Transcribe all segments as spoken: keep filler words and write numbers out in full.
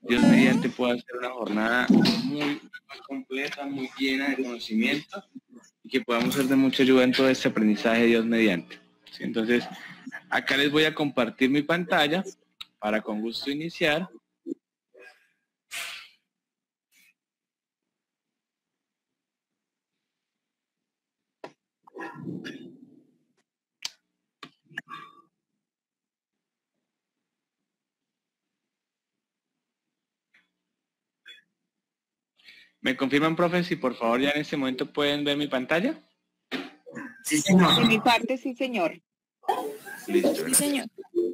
Dios mediante pueda ser una jornada muy, muy completa, muy llena de conocimiento y que podamos ser de mucha ayuda en todo este aprendizaje, Dios mediante. ¿Sí? Entonces, acá les voy a compartir mi pantalla para con gusto iniciar. ¿Me confirman, profe, si por favor ya en este momento pueden ver mi pantalla? Sí, señor. De mi parte, sí, señor. Listo, Sí, gracias. señor.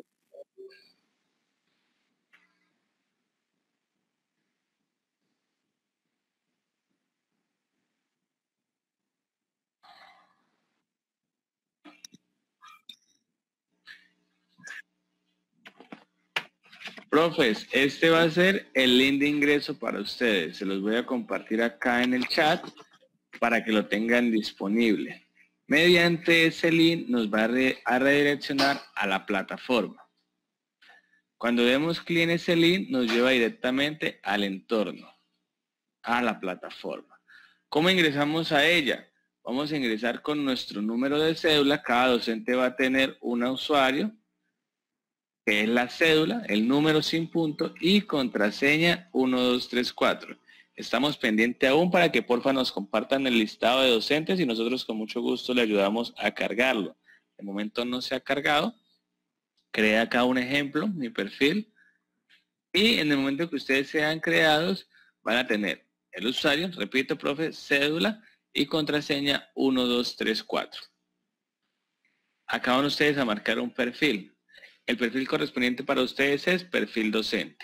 Profes, este va a ser el link de ingreso para ustedes. Se los voy a compartir acá en el chat para que lo tengan disponible. Mediante ese link nos va a, re a redireccionar a la plataforma. Cuando demos clic en ese link nos lleva directamente al entorno, a la plataforma. ¿Cómo ingresamos a ella? Vamos a ingresar con nuestro número de cédula. Cada docente va a tener un usuario, que es la cédula, el número sin punto y contraseña uno dos tres cuatro. Estamos pendientes aún para que porfa nos compartan el listado de docentes y nosotros con mucho gusto le ayudamos a cargarlo. De momento no se ha cargado. Crea acá un ejemplo, mi perfil. Y en el momento que ustedes sean creados, van a tener el usuario, repito, profe, cédula y contraseña uno dos tres cuatro. Acá van ustedes a marcar un perfil. El perfil correspondiente para ustedes es perfil docente.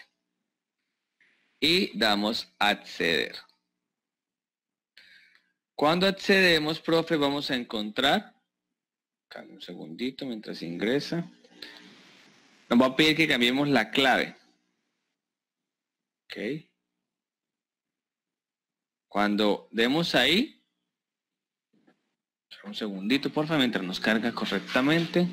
Y damos acceder. Cuando accedemos, profe, vamos a encontrar, acá un segundito mientras ingresa, nos va a pedir que cambiemos la clave. Ok. Cuando demos ahí, un segundito, porfa, mientras nos carga correctamente.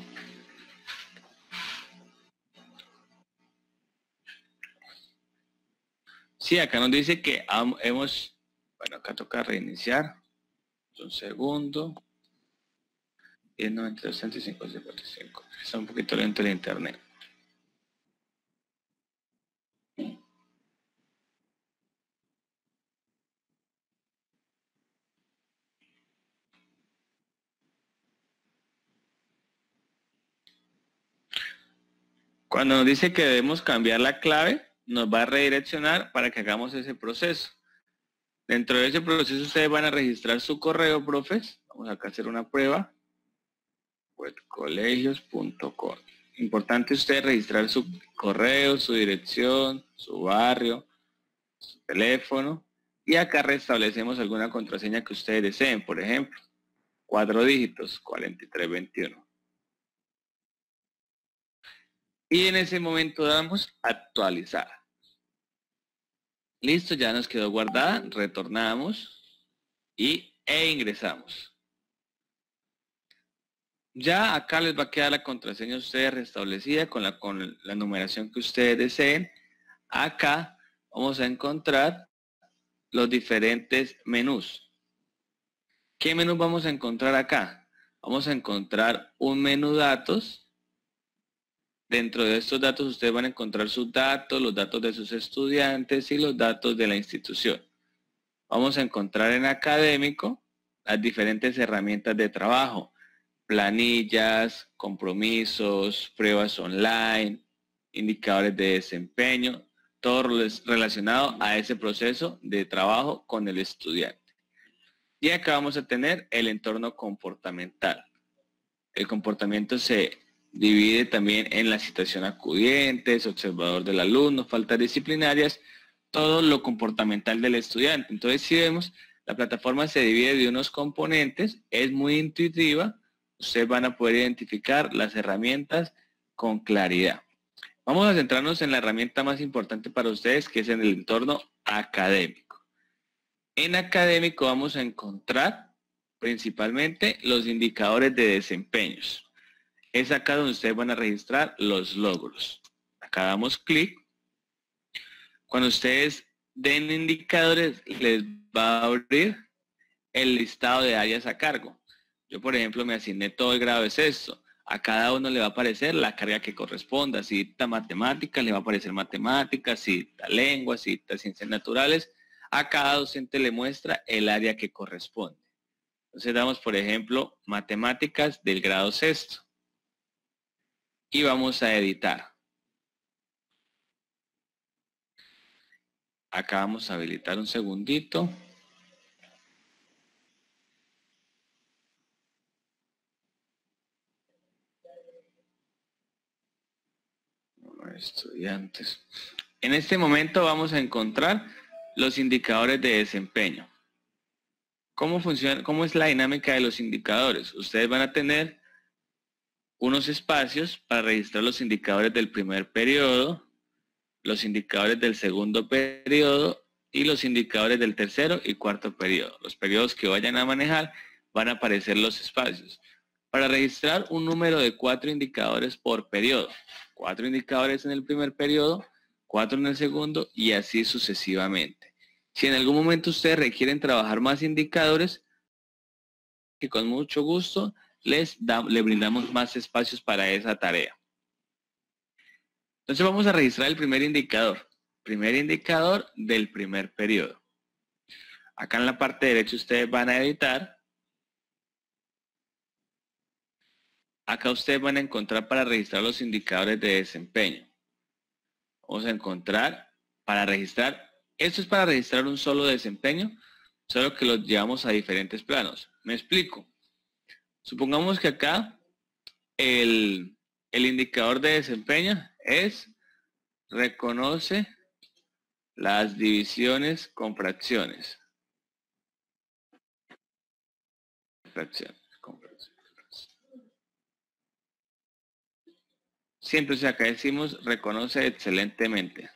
Sí, acá nos dice que hemos, bueno, acá toca reiniciar. Un segundo. diez noventa y dos sesenta y cinco cincuenta y cinco. Está un poquito lento el internet. Cuando nos dice que debemos cambiar la clave, nos va a redireccionar para que hagamos ese proceso. Dentro de ese proceso ustedes van a registrar su correo, profes. Vamos acá a hacer una prueba. webcolegios punto com. Importante usted registrar su correo, su dirección, su barrio, su teléfono. Y acá restablecemos alguna contraseña que ustedes deseen. Por ejemplo, cuatro dígitos, cuarenta y tres veintiuno. Y en ese momento damos actualizar. Listo, ya nos quedó guardada. Retornamos y, e ingresamos. Ya acá les va a quedar la contraseña a ustedes restablecida con la, con la numeración que ustedes deseen. Acá vamos a encontrar los diferentes menús. ¿Qué menú vamos a encontrar acá? Vamos a encontrar un menú datos. Dentro de estos datos ustedes van a encontrar sus datos, los datos de sus estudiantes y los datos de la institución. Vamos a encontrar en académico las diferentes herramientas de trabajo. Planillas, compromisos, pruebas online, indicadores de desempeño, todo relacionado a ese proceso de trabajo con el estudiante. Y acá vamos a tener el entorno comportamental. El comportamiento se divide también en la situación acudientes, observador del alumno, faltas disciplinarias, todo lo comportamental del estudiante. Entonces, si vemos, la plataforma se divide de unos componentes, es muy intuitiva, ustedes van a poder identificar las herramientas con claridad. Vamos a centrarnos en la herramienta más importante para ustedes, que es en el entorno académico. En académico vamos a encontrar principalmente los indicadores de desempeños. Es acá donde ustedes van a registrar los logros. Acá damos clic. Cuando ustedes den indicadores, les va a abrir el listado de áreas a cargo. Yo, por ejemplo, me asigné todo el grado de sexto. A cada uno le va a aparecer la carga que corresponda. Si dicta matemáticas, le va a aparecer matemáticas. Si dicta lengua, si dicta ciencias naturales. A cada docente le muestra el área que corresponde. Entonces damos, por ejemplo, matemáticas del grado sexto. Y vamos a editar. Acá vamos a habilitar un segundito. Estudiantes. En este momento vamos a encontrar los indicadores de desempeño. ¿Cómo funciona? ¿Cómo es la dinámica de los indicadores? Ustedes van a tener unos espacios para registrar los indicadores del primer periodo, los indicadores del segundo periodo y los indicadores del tercero y cuarto periodo. Los periodos que vayan a manejar van a aparecer los espacios. Para registrar un número de cuatro indicadores por periodo. Cuatro indicadores en el primer periodo, cuatro en el segundo y así sucesivamente. Si en algún momento ustedes requieren trabajar más indicadores, que con mucho gusto les, da, les brindamos más espacios para esa tarea. Entonces vamos a registrar el primer indicador. Primer indicador del primer periodo. Acá en la parte derecha ustedes van a editar. Acá ustedes van a encontrar para registrar los indicadores de desempeño. Vamos a encontrar para registrar, esto es para registrar un solo desempeño, solo que lo llevamos a diferentes planos. Me explico. Supongamos que acá el, el indicador de desempeño es reconoce las divisiones con fracciones. Fracciones. Siempre, o sea, acá decimos reconoce excelentemente.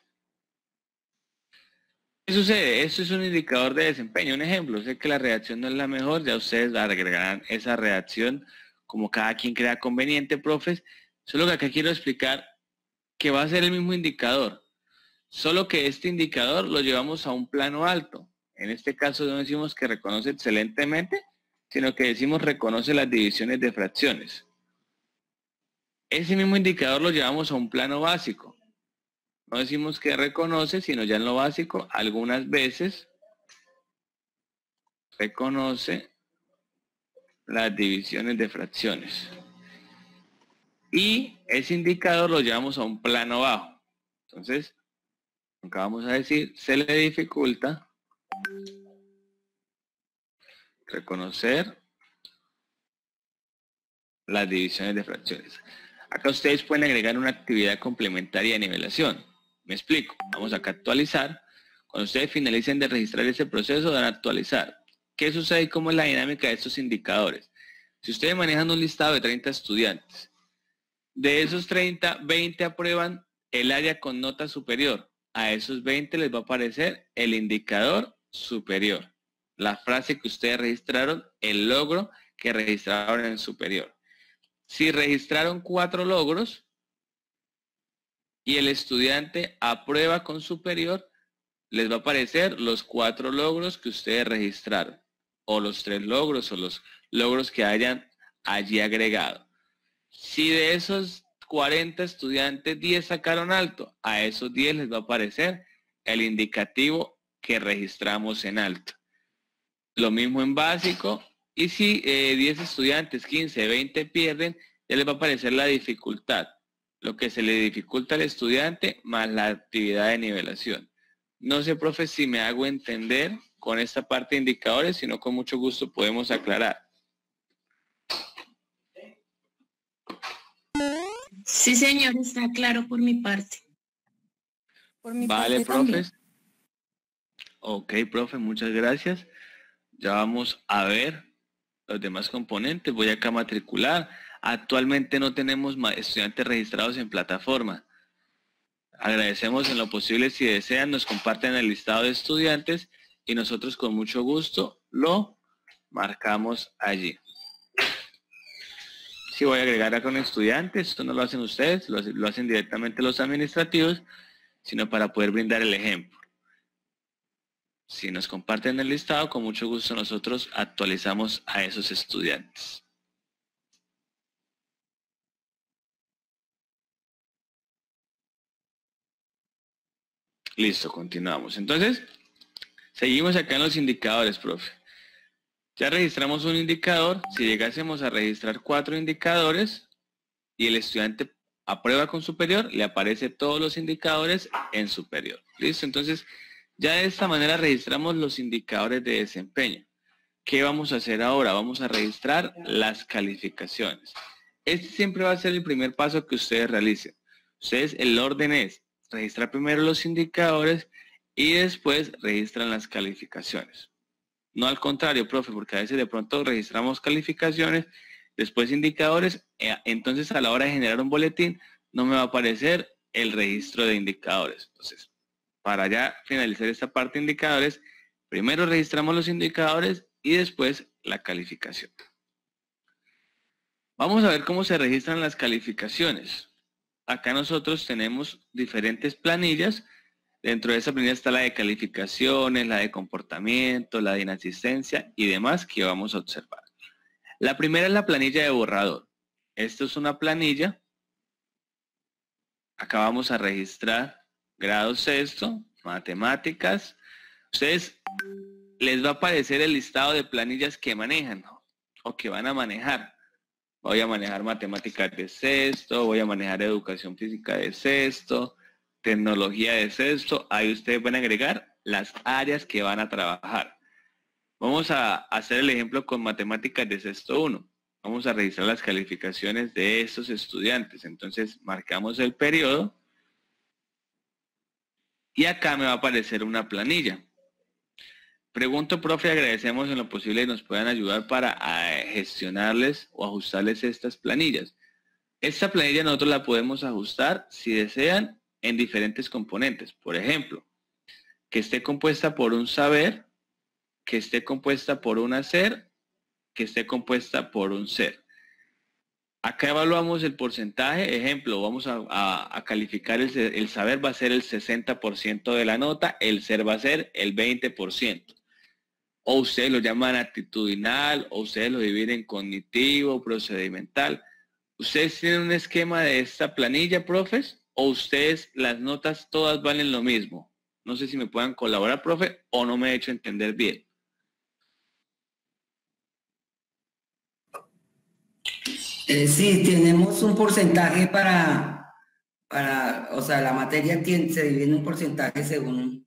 ¿Qué sucede? Esto es un indicador de desempeño. Un ejemplo, sé que la redacción no es la mejor, ya ustedes agregarán esa redacción como cada quien crea conveniente, profes. Solo que acá quiero explicar que va a ser el mismo indicador. Solo que este indicador lo llevamos a un plano alto. En este caso no decimos que reconoce excelentemente, sino que decimos reconoce las divisiones de fracciones. Ese mismo indicador lo llevamos a un plano básico. No decimos que reconoce, sino ya en lo básico, algunas veces reconoce las divisiones de fracciones. Y ese indicador lo llevamos a un plano bajo. Entonces, acá vamos a decir, se le dificulta reconocer las divisiones de fracciones. Acá ustedes pueden agregar una actividad complementaria de nivelación. Me explico. Vamos acá a actualizar. Cuando ustedes finalicen de registrar ese proceso, dan a actualizar. ¿Qué sucede y cómo es la dinámica de estos indicadores? Si ustedes manejan un listado de treinta estudiantes, de esos treinta, veinte aprueban el área con nota superior. A esos veinte les va a aparecer el indicador superior. La frase que ustedes registraron, el logro que registraron en superior. Si registraron cuatro logros y el estudiante aprueba con superior, les va a aparecer los cuatro logros que ustedes registraron, o los tres logros, o los logros que hayan allí agregado. Si de esos cuarenta estudiantes, diez sacaron alto, a esos diez les va a aparecer el indicativo que registramos en alto. Lo mismo en básico. Y si eh, diez estudiantes, quince, veinte pierden, ya les va a aparecer la dificultad. Lo que se le dificulta al estudiante más la actividad de nivelación. No sé, profe, si me hago entender con esta parte de indicadores, sino con mucho gusto podemos aclarar. Sí, señor, está claro por mi parte. Por mi vale, parte profes. También. Ok, profe, muchas gracias. Ya vamos a ver los demás componentes. Voy acá a matricular. Actualmente no tenemos estudiantes registrados en plataforma. Agradecemos en lo posible, si desean, nos comparten el listado de estudiantes y nosotros con mucho gusto lo marcamos allí. Si voy a agregar acá un estudiante, esto no lo hacen ustedes, lo hacen, lo hacen directamente los administrativos, sino para poder brindar el ejemplo. Si nos comparten el listado, con mucho gusto nosotros actualizamos a esos estudiantes. Listo, continuamos. Entonces, seguimos acá en los indicadores, profe. Ya registramos un indicador. Si llegásemos a registrar cuatro indicadores y el estudiante aprueba con superior, le aparece todos los indicadores en superior. ¿Listo? Entonces, ya de esta manera registramos los indicadores de desempeño. ¿Qué vamos a hacer ahora? Vamos a registrar las calificaciones. Este siempre va a ser el primer paso que ustedes realicen. Ustedes, el orden es registrar primero los indicadores y después registran las calificaciones. No al contrario, profe, porque a veces de pronto registramos calificaciones, después indicadores, entonces a la hora de generar un boletín no me va a aparecer el registro de indicadores. Entonces, para ya finalizar esta parte de indicadores, primero registramos los indicadores y después la calificación. Vamos a ver cómo se registran las calificaciones. Acá nosotros tenemos diferentes planillas. Dentro de esa planilla está la de calificaciones, la de comportamiento, la de inasistencia y demás que vamos a observar. La primera es la planilla de borrador. Esto es una planilla. Acá vamos a registrar grado sexto, matemáticas. Ustedes les va a aparecer el listado de planillas que manejan, ¿no? O que van a manejar. Voy a manejar matemáticas de sexto, voy a manejar educación física de sexto, tecnología de sexto. Ahí ustedes van a agregar las áreas que van a trabajar. Vamos a hacer el ejemplo con matemáticas de sexto uno. Vamos a registrar las calificaciones de estos estudiantes. Entonces marcamos el periodo y acá me va a aparecer una planilla. Pregunto, profe, agradecemos en lo posible y nos puedan ayudar para gestionarles o ajustarles estas planillas. Esta planilla nosotros la podemos ajustar, si desean, en diferentes componentes. Por ejemplo, que esté compuesta por un saber, que esté compuesta por un hacer, que esté compuesta por un ser. Acá evaluamos el porcentaje. Ejemplo, vamos a, a, a calificar el, el saber va a ser el sesenta por ciento de la nota, el ser va a ser el veinte por ciento. O ustedes lo llaman actitudinal, o ustedes lo dividen en cognitivo, procedimental. ¿Ustedes tienen un esquema de esta planilla, profes? ¿O ustedes las notas todas valen lo mismo? No sé si me puedan colaborar, profe, o no me he hecho entender bien. Eh, sí, tenemos un porcentaje para, para, o sea, la materia tiene, se divide en un porcentaje según,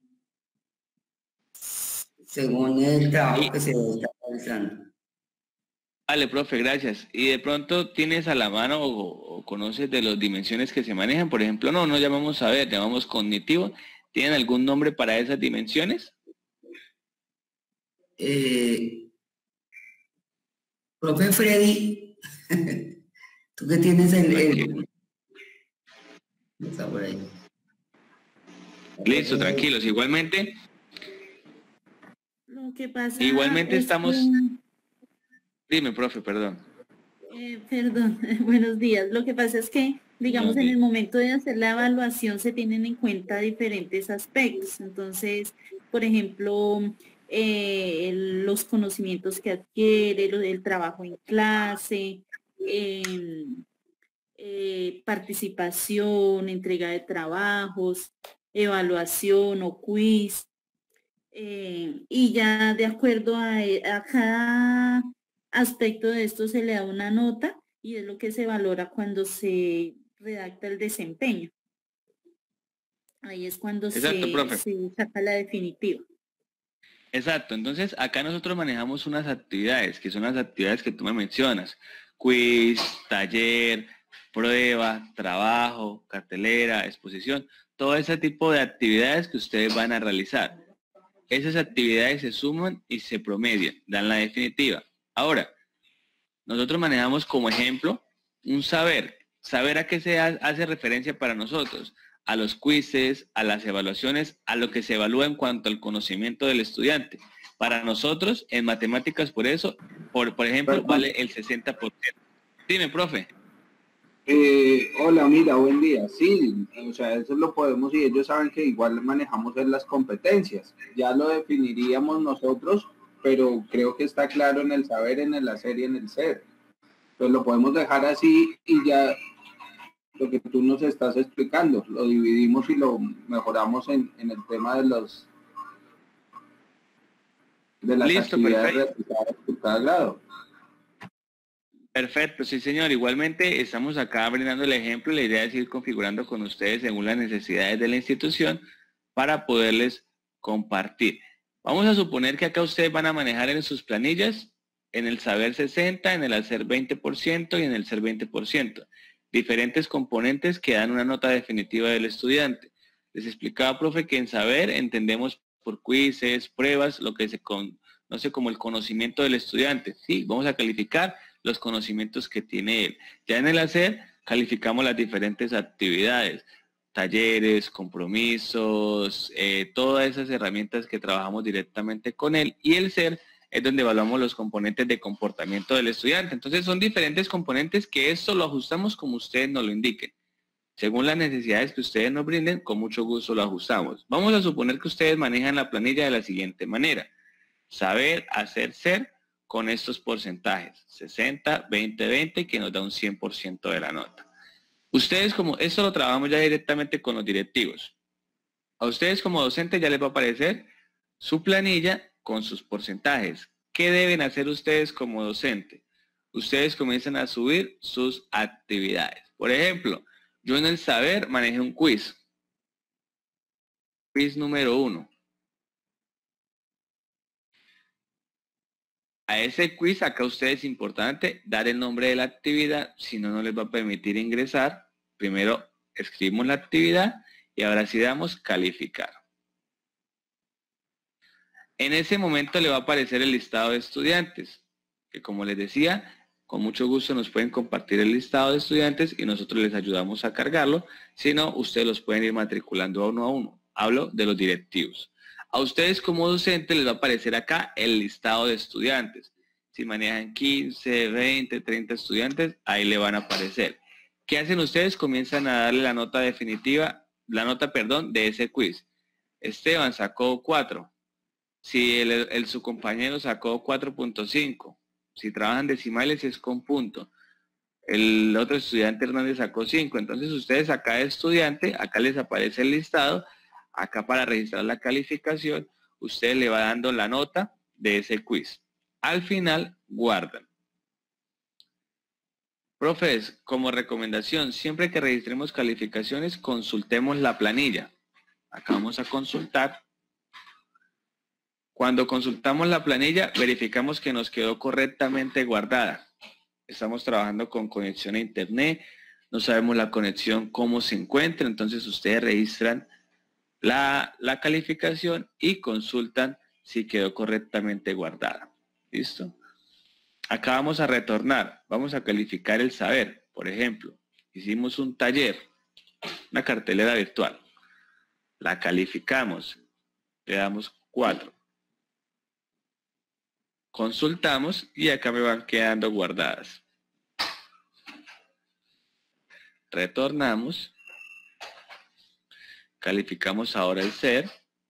según el trabajo que se está realizando. Vale, profe, gracias. ¿Y de pronto tienes a la mano o, o conoces de las dimensiones que se manejan? Por ejemplo, no, no llamamos saber, llamamos cognitivo. ¿Tienen algún nombre para esas dimensiones? Eh, profe Freddy, tú que tienes el... el... Está por ahí. Listo, tranquilos. Igualmente, Lo que pasa igualmente es estamos... que... Dime, profe, perdón. Eh, perdón, buenos días. Lo que pasa es que, digamos, en el momento de hacer la evaluación se tienen en cuenta diferentes aspectos. Entonces, por ejemplo, eh, el- los conocimientos que adquiere, lo del trabajo en clase, eh, eh, participación, entrega de trabajos, evaluación o quiz. Eh, y ya de acuerdo a, a cada aspecto de esto se le da una nota y es lo que se valora cuando se redacta el desempeño. Ahí es cuando Exacto, se, profe. se saca la definitiva. Exacto. Entonces, acá nosotros manejamos unas actividades, que son las actividades que tú me mencionas. Quiz, taller, prueba, trabajo, cartelera, exposición. Todo ese tipo de actividades que ustedes van a realizar. Esas actividades se suman y se promedian, dan la definitiva. Ahora, nosotros manejamos como ejemplo un saber. ¿Saber a qué se hace referencia para nosotros? A los quizzes, a las evaluaciones, a lo que se evalúa en cuanto al conocimiento del estudiante. Para nosotros, en matemáticas, por eso, por, por ejemplo, vale el sesenta por ciento. Dime, profe. Eh, Hola, mira, buen día. Sí, o sea, eso lo podemos y ellos saben que igual manejamos en las competencias. Ya lo definiríamos nosotros, pero creo que está claro en el saber, en el hacer y en el ser. Pues lo podemos dejar así y ya lo que tú nos estás explicando, lo dividimos y lo mejoramos en, en el tema de los de las Listo, actividades perfecto. realizadas por cada grado. Perfecto, sí señor. Igualmente estamos acá brindando el ejemplo. La idea es ir configurando con ustedes según las necesidades de la institución para poderles compartir. Vamos a suponer que acá ustedes van a manejar en sus planillas, en el saber sesenta, en el hacer veinte por ciento y en el ser veinte por ciento. Diferentes componentes que dan una nota definitiva del estudiante. Les explicaba, profe, que en saber entendemos por quizzes, pruebas, lo que se conoce como el conocimiento del estudiante. Sí, vamos a calificar los conocimientos que tiene él. Ya en el hacer, calificamos las diferentes actividades, talleres, compromisos, eh, todas esas herramientas que trabajamos directamente con él. Y el ser es donde evaluamos los componentes de comportamiento del estudiante. Entonces son diferentes componentes que esto lo ajustamos como ustedes nos lo indiquen. Según las necesidades que ustedes nos brinden, con mucho gusto lo ajustamos. Vamos a suponer que ustedes manejan la planilla de la siguiente manera. Saber, hacer, ser, con estos porcentajes, sesenta, veinte, veinte, que nos da un cien por ciento de la nota. Ustedes como, esto lo trabajamos ya directamente con los directivos. A ustedes como docentes ya les va a aparecer su planilla con sus porcentajes. ¿Qué deben hacer ustedes como docente? Ustedes comienzan a subir sus actividades. Por ejemplo, yo en el saber manejé un quiz. Quiz número uno. A ese quiz acá ustedes es importante dar el nombre de la actividad, si no, no les va a permitir ingresar. Primero escribimos la actividad y ahora sí damos calificar. En ese momento le va a aparecer el listado de estudiantes, que como les decía, con mucho gusto nos pueden compartir el listado de estudiantes y nosotros les ayudamos a cargarlo. Si no, ustedes los pueden ir matriculando uno a uno. Hablo de los directivos. A ustedes como docentes les va a aparecer acá el listado de estudiantes. Si manejan quince, veinte, treinta estudiantes, ahí le van a aparecer. ¿Qué hacen ustedes? Comienzan a darle la nota definitiva, la nota, perdón, de ese quiz. Esteban sacó cuatro. Si el, el, su compañero sacó cuatro punto cinco. Si trabajan decimales es con punto. El otro estudiante Hernández sacó cinco. Entonces ustedes acá de estudiante, acá les aparece el listado. Acá para registrar la calificación, usted le va dando la nota de ese quiz. Al final, guardan. Profes, como recomendación, siempre que registremos calificaciones, consultemos la planilla. Acá vamos a consultar. Cuando consultamos la planilla, verificamos que nos quedó correctamente guardada. Estamos trabajando con conexión a internet, no sabemos la conexión cómo se encuentra, entonces ustedes registran La, la calificación y consultan si quedó correctamente guardada. ¿Listo? Acá vamos a retornar, vamos a calificar el saber. Por ejemplo, hicimos un taller, una cartelera virtual. La calificamos, le damos cuatro. Consultamos y acá me van quedando guardadas. Retornamos. Calificamos ahora el ser.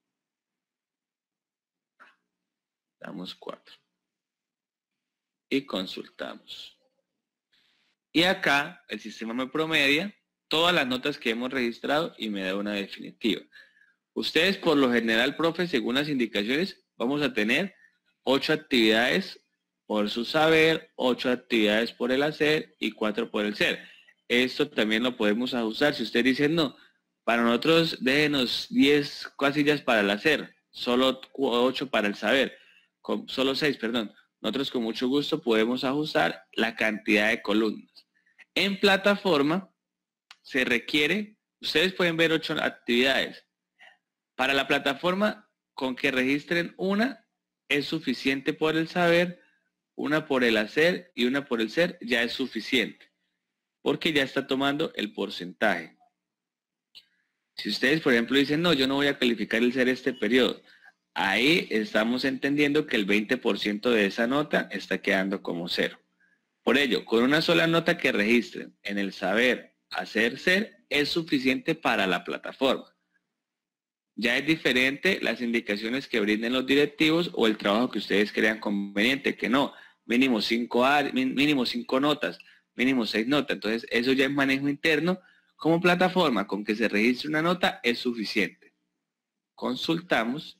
Damos cuatro. Y consultamos. Y acá el sistema me promedia todas las notas que hemos registrado y me da una definitiva. Ustedes por lo general, profe, según las indicaciones, vamos a tener ocho actividades por su saber, ocho actividades por el hacer y cuatro por el ser. Esto también lo podemos ajustar. Si ustedes dicen no, para nosotros déjenos diez casillas para el hacer, solo ocho para el saber, con, solo seis, perdón. Nosotros con mucho gusto podemos ajustar la cantidad de columnas. En plataforma se requiere, ustedes pueden ver ocho actividades. Para la plataforma, con que registren una es suficiente por el saber, una por el hacer y una por el ser ya es suficiente, porque ya está tomando el porcentaje. Si ustedes, por ejemplo, dicen, no, yo no voy a calificar el ser este periodo, ahí estamos entendiendo que el veinte por ciento de esa nota está quedando como cero. Por ello, con una sola nota que registren en el saber, hacer ser es suficiente para la plataforma. Ya es diferente las indicaciones que brinden los directivos o el trabajo que ustedes crean conveniente, que no, mínimo cinco, mínimo cinco notas, mínimo seis notas. Entonces, eso ya es manejo interno. Como plataforma, con que se registre una nota es suficiente. Consultamos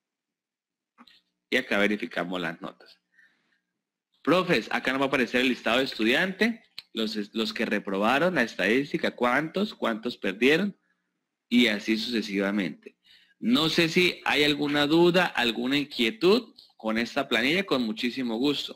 y acá verificamos las notas. Profes, acá nos va a aparecer el listado de estudiantes, los, los que reprobaron, la estadística, cuántos, cuántos perdieron y así sucesivamente. No sé si hay alguna duda, alguna inquietud con esta planilla, con muchísimo gusto.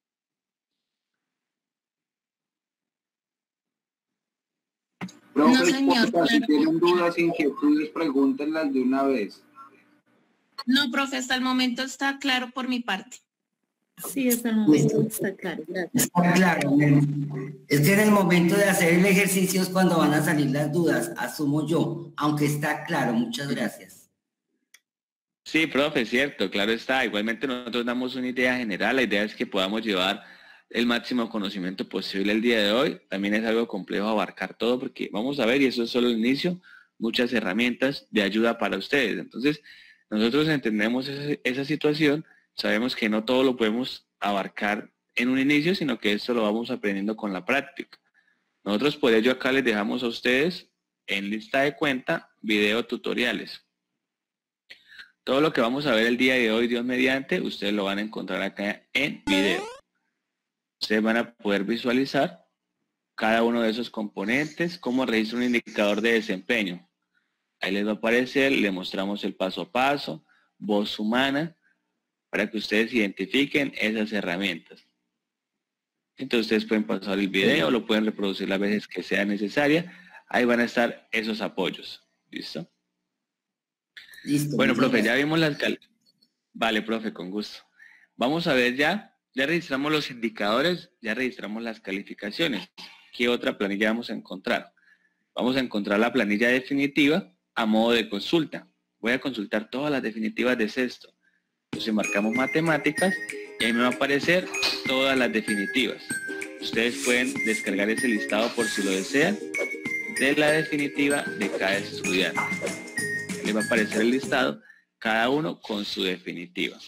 Profe, No, señor, porfa, si claro. tienen dudas, inquietudes, pregúntenlas de una vez. No, profe, hasta el momento está claro por mi parte. Sí, hasta el momento está claro. Gracias. Está claro. Es que en el momento de hacer el ejercicio es cuando van a salir las dudas, asumo yo, aunque está claro. Muchas gracias. Sí, profe, cierto, claro está. Igualmente nosotros damos una idea general. La idea es que podamos llevar el máximo conocimiento posible el día de hoy. También es algo complejo abarcar todo porque vamos a ver, y eso es solo el inicio, muchas herramientas de ayuda para ustedes. Entonces, nosotros entendemos esa, esa situación, sabemos que no todo lo podemos abarcar en un inicio, sino que esto lo vamos aprendiendo con la práctica. Nosotros por ello acá les dejamos a ustedes en lista de cuenta video tutoriales. Todo lo que vamos a ver el día de hoy, Dios mediante, ustedes lo van a encontrar acá en video. Ustedes van a poder visualizar cada uno de esos componentes, cómo registra un indicador de desempeño. Ahí les va a aparecer, le mostramos el paso a paso, voz humana, para que ustedes identifiquen esas herramientas. Entonces ustedes pueden pasar el video, lo pueden reproducir las veces que sea necesaria. Ahí van a estar esos apoyos. ¿Listo? Listo. Bueno, profe, ya vimos las cal... Vale, profe, con gusto. Vamos a ver ya, ya registramos los indicadores, ya registramos las calificaciones. ¿Qué otra planilla vamos a encontrar? Vamos a encontrar la planilla definitiva a modo de consulta. Voy a consultar todas las definitivas de sexto. Entonces marcamos matemáticas y ahí me va a aparecer todas las definitivas. Ustedes pueden descargar ese listado por si lo desean de la definitiva de cada estudiante. Les va a aparecer el listado, cada uno con su definitiva.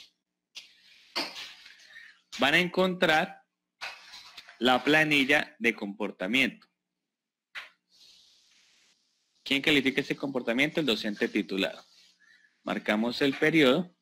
Van a encontrar la planilla de comportamiento. ¿Quién califica ese comportamiento? El docente titular. Marcamos el periodo.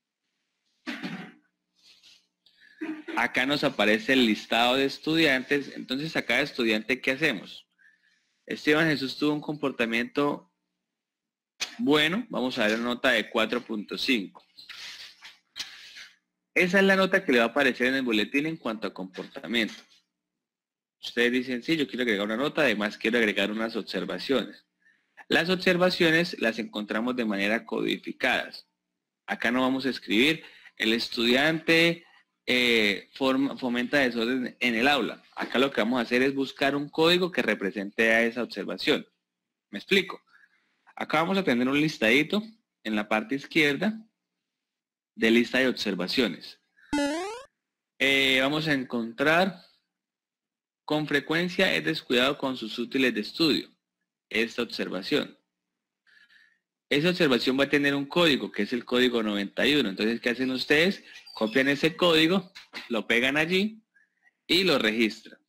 Acá nos aparece el listado de estudiantes. Entonces, a cada estudiante, ¿qué hacemos? Esteban Jesús tuvo un comportamiento bueno. Vamos a ver la nota de cuatro punto cinco. Esa es la nota que le va a aparecer en el boletín en cuanto a comportamiento. Ustedes dicen, sí, yo quiero agregar una nota, además quiero agregar unas observaciones. Las observaciones las encontramos de manera codificadas. Acá no vamos a escribir, el estudiante eh, forma, fomenta desorden en el aula. Acá lo que vamos a hacer es buscar un código que represente a esa observación. ¿Me explico? Acá vamos a tener un listadito en la parte izquierda de lista de observaciones. Eh, vamos a encontrar, con frecuencia es descuidado con sus útiles de estudio, esta observación. Esa observación va a tener un código, que es el código noventa y uno. Entonces, ¿qué hacen ustedes? Copian ese código, lo pegan allí y lo registran.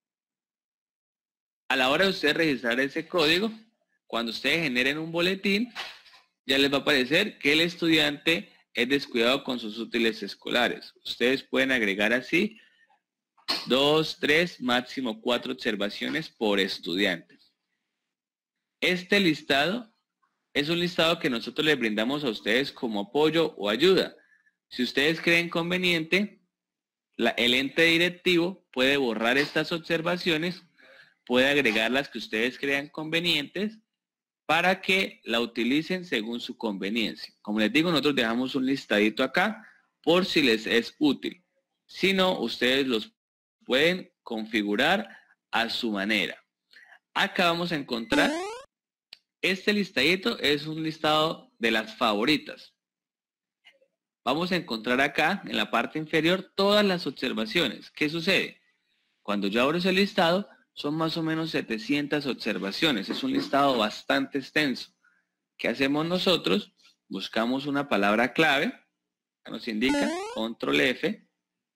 A la hora de ustedes registrar ese código, cuando ustedes generen un boletín, ya les va a aparecer que el estudiante es descuidado con sus útiles escolares. Ustedes pueden agregar así dos, tres, máximo cuatro observaciones por estudiante. Este listado es un listado que nosotros les brindamos a ustedes como apoyo o ayuda. Si ustedes creen conveniente, la, el ente directivo puede borrar estas observaciones, puede agregar las que ustedes crean convenientes para que la utilicen según su conveniencia. Como les digo, nosotros dejamos un listadito acá por si les es útil. Si no, ustedes los pueden configurar a su manera. Acá vamos a encontrar, este listadito es un listado de las favoritas. Vamos a encontrar acá, en la parte inferior, todas las observaciones. ¿Qué sucede? Cuando yo abro ese listado, son más o menos setecientas observaciones. Es un listado bastante extenso. ¿Qué hacemos nosotros? Buscamos una palabra clave, nos indica, control F.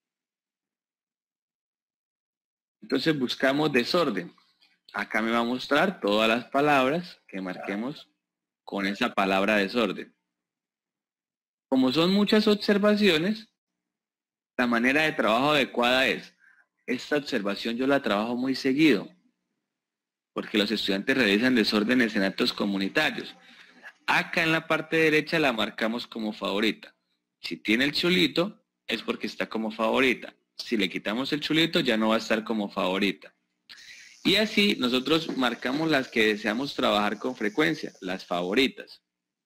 Entonces buscamos desorden. Acá me va a mostrar todas las palabras que marquemos con esa palabra desorden. Como son muchas observaciones, la manera de trabajo adecuada es, esta observación yo la trabajo muy seguido, porque los estudiantes realizan desórdenes en actos comunitarios. Acá en la parte derecha la marcamos como favorita. Si tiene el chulito, es porque está como favorita. Si le quitamos el chulito, ya no va a estar como favorita. Y así nosotros marcamos las que deseamos trabajar con frecuencia, las favoritas.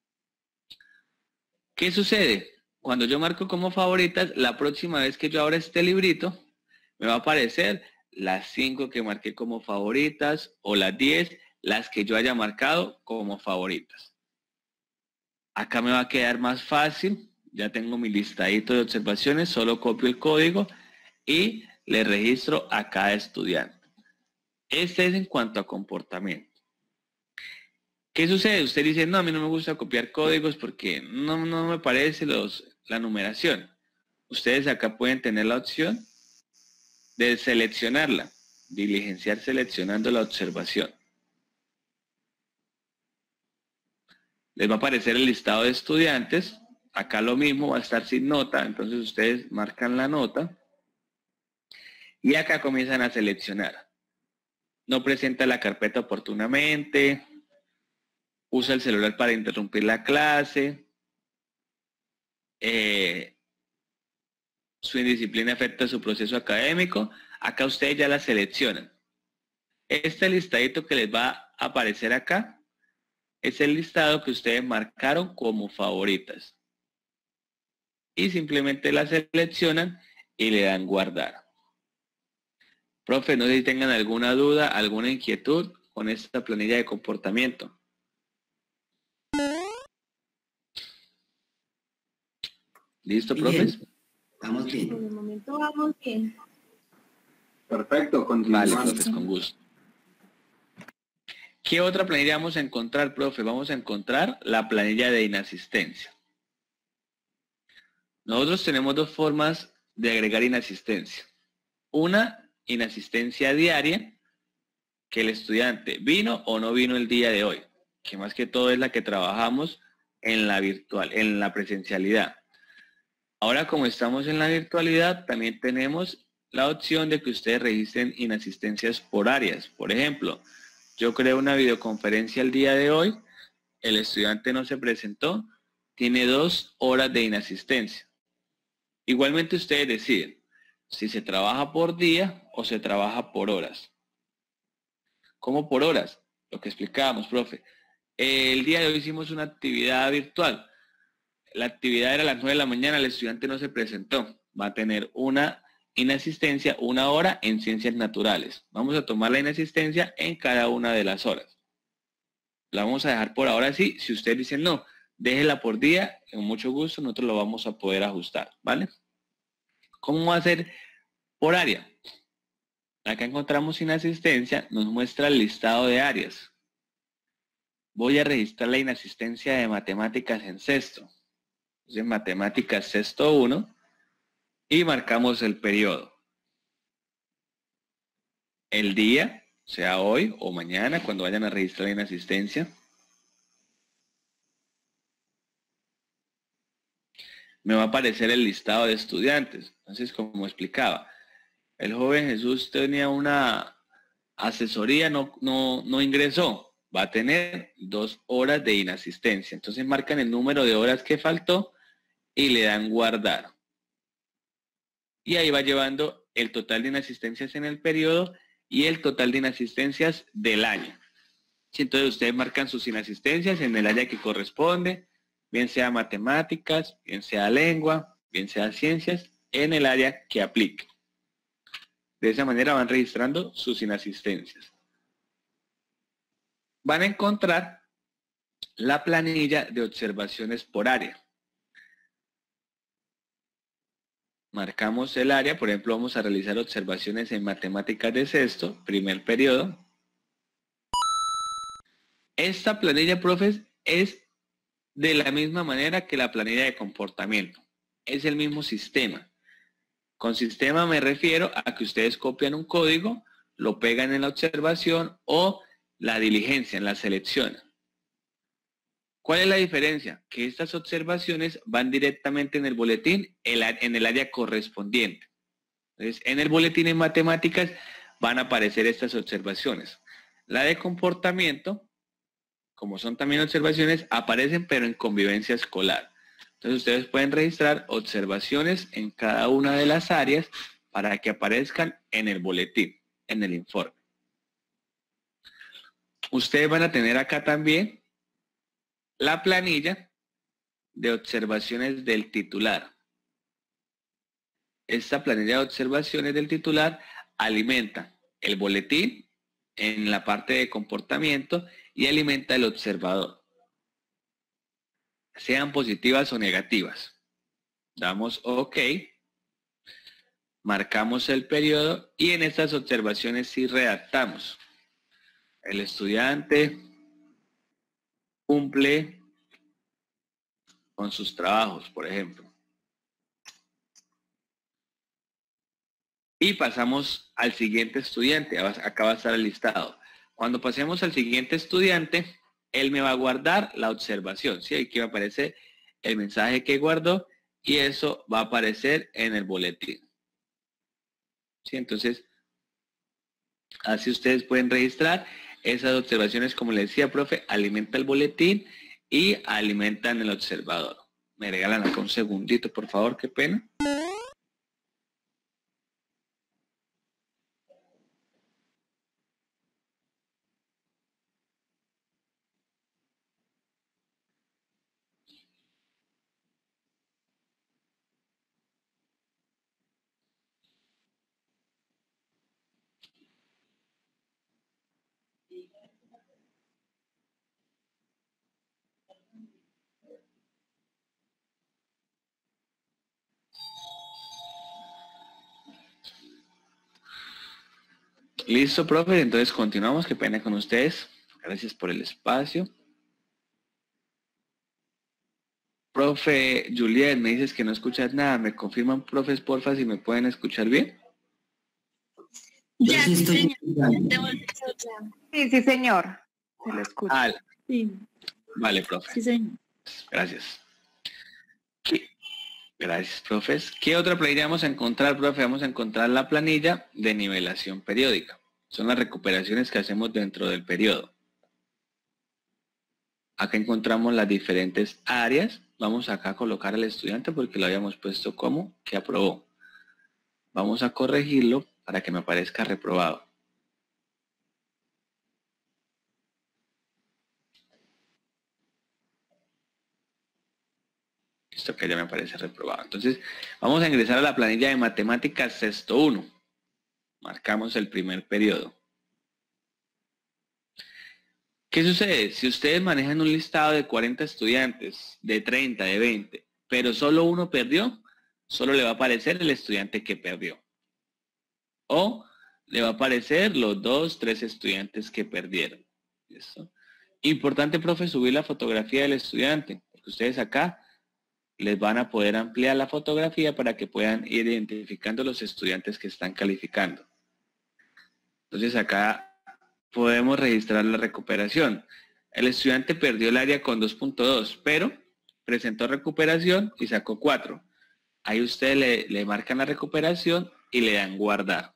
¿Qué sucede? Cuando yo marco como favoritas, la próxima vez que yo abra este librito, me va a aparecer las cinco que marqué como favoritas o las diez, las que yo haya marcado como favoritas. Acá me va a quedar más fácil, ya tengo mi listadito de observaciones, solo copio el código y le registro a cada estudiante. Este es en cuanto a comportamiento. ¿Qué sucede? Usted dice, no, a mí no me gusta copiar códigos porque no, no me parece los, la numeración. Ustedes acá pueden tener la opción de seleccionarla, diligenciar seleccionando la observación. Les va a aparecer el listado de estudiantes. Acá lo mismo, va a estar sin nota, entonces ustedes marcan la nota. Y acá comienzan a seleccionar. No presenta la carpeta oportunamente. Usa el celular para interrumpir la clase. Eh, su indisciplina afecta su proceso académico. Acá ustedes ya la seleccionan. Este listadito que les va a aparecer acá es el listado que ustedes marcaron como favoritas. Y simplemente la seleccionan y le dan guardar. Profe, no sé si tengan alguna duda, alguna inquietud con esta planilla de comportamiento. ¿Listo, profes? Vamos bien. Por el momento vamos bien. Perfecto, continuamos. Vale, profes, con gusto. ¿Qué otra planilla vamos a encontrar, profe? Vamos a encontrar la planilla de inasistencia. Nosotros tenemos dos formas de agregar inasistencia. Una, inasistencia diaria, que el estudiante vino o no vino el día de hoy, que más que todo es la que trabajamos en la virtual, en la presencialidad. Ahora, como estamos en la virtualidad, también tenemos la opción de que ustedes registren inasistencias por áreas. Por ejemplo, yo creo una videoconferencia el día de hoy, el estudiante no se presentó, tiene dos horas de inasistencia. Igualmente ustedes deciden si se trabaja por día o se trabaja por horas. ¿Cómo por horas? Lo que explicábamos, profe. El día de hoy hicimos una actividad virtual. La actividad era a las nueve de la mañana, el estudiante no se presentó. Va a tener una inasistencia, una hora en ciencias naturales. Vamos a tomar la inasistencia en cada una de las horas. La vamos a dejar por ahora así. Si ustedes dicen no, déjela por día, con mucho gusto nosotros lo vamos a poder ajustar, ¿vale? ¿Cómo va a ser por área? Acá encontramos inasistencia, nos muestra el listado de áreas. Voy a registrar la inasistencia de matemáticas en sexto. Entonces, matemáticas sexto uno y marcamos el periodo. El día, sea hoy o mañana, cuando vayan a registrar la inasistencia. Me va a aparecer el listado de estudiantes. Entonces, como explicaba, el joven Jesús tenía una asesoría, no, no, no ingresó. Va a tener dos horas de inasistencia. Entonces marcan el número de horas que faltó y le dan guardar. Y ahí va llevando el total de inasistencias en el periodo y el total de inasistencias del año. Entonces ustedes marcan sus inasistencias en el área que corresponde, bien sea matemáticas, bien sea lengua, bien sea ciencias, en el área que aplique. De esa manera van registrando sus inasistencias. Van a encontrar la planilla de observaciones por área. Marcamos el área, por ejemplo, vamos a realizar observaciones en matemáticas de sexto, primer periodo. Esta planilla, profes, es de la misma manera que la planilla de comportamiento. Es el mismo sistema. Con sistema me refiero a que ustedes copian un código, lo pegan en la observación o la diligencian, la seleccionan. ¿Cuál es la diferencia? Que estas observaciones van directamente en el boletín, en el área correspondiente. Entonces, en el boletín en matemáticas van a aparecer estas observaciones. La de comportamiento, como son también observaciones, aparecen pero en convivencia escolar. Entonces ustedes pueden registrar observaciones en cada una de las áreas para que aparezcan en el boletín, en el informe. Ustedes van a tener acá también la planilla de observaciones del titular. Esta planilla de observaciones del titular alimenta el boletín en la parte de comportamiento y alimenta el observador, sean positivas o negativas. Damos OK, marcamos el periodo y en estas observaciones sí redactamos. El estudiante cumple con sus trabajos, por ejemplo. Y pasamos al siguiente estudiante. Acá va a estar el listado. Cuando pasemos al siguiente estudiante, él me va a guardar la observación. ¿Sí? Aquí me aparece el mensaje que guardó y eso va a aparecer en el boletín. ¿Sí? Entonces, así ustedes pueden registrar esas observaciones, como le decía, profe, alimenta el boletín y alimentan el observador. Me regalan acá un segundito, por favor, qué pena. Listo, profe, entonces continuamos, qué pena con ustedes. Gracias por el espacio. Profe Juliet, me dices que no escuchas nada. ¿Me confirman, profes, porfa, si me pueden escuchar bien? Ya, sí, señor. Sí, sí, señor. Se lo escucho. Ah, Sí. vale, profe. Sí, señor. Gracias. ¿Qué? Gracias, profes. ¿Qué otra planilla vamos a encontrar, profe? Vamos a encontrar la planilla de nivelación periódica. Son las recuperaciones que hacemos dentro del periodo. Acá encontramos las diferentes áreas. Vamos acá a colocar al estudiante porque lo habíamos puesto como que aprobó. Vamos a corregirlo para que me aparezca reprobado. Esto que ya me aparece reprobado. Entonces, vamos a ingresar a la planilla de matemáticas sexto uno. Marcamos el primer periodo. ¿Qué sucede? Si ustedes manejan un listado de cuarenta estudiantes, de treinta, de veinte, pero solo uno perdió, solo le va a aparecer el estudiante que perdió. O le va a aparecer los dos, tres estudiantes que perdieron. ¿Listo? Importante, profe, subir la fotografía del estudiante, porque ustedes acá les van a poder ampliar la fotografía para que puedan ir identificando los estudiantes que están calificando. Entonces acá podemos registrar la recuperación. El estudiante perdió el área con dos punto dos, pero presentó recuperación y sacó cuatro. Ahí ustedes le, le marcan la recuperación y le dan guardar.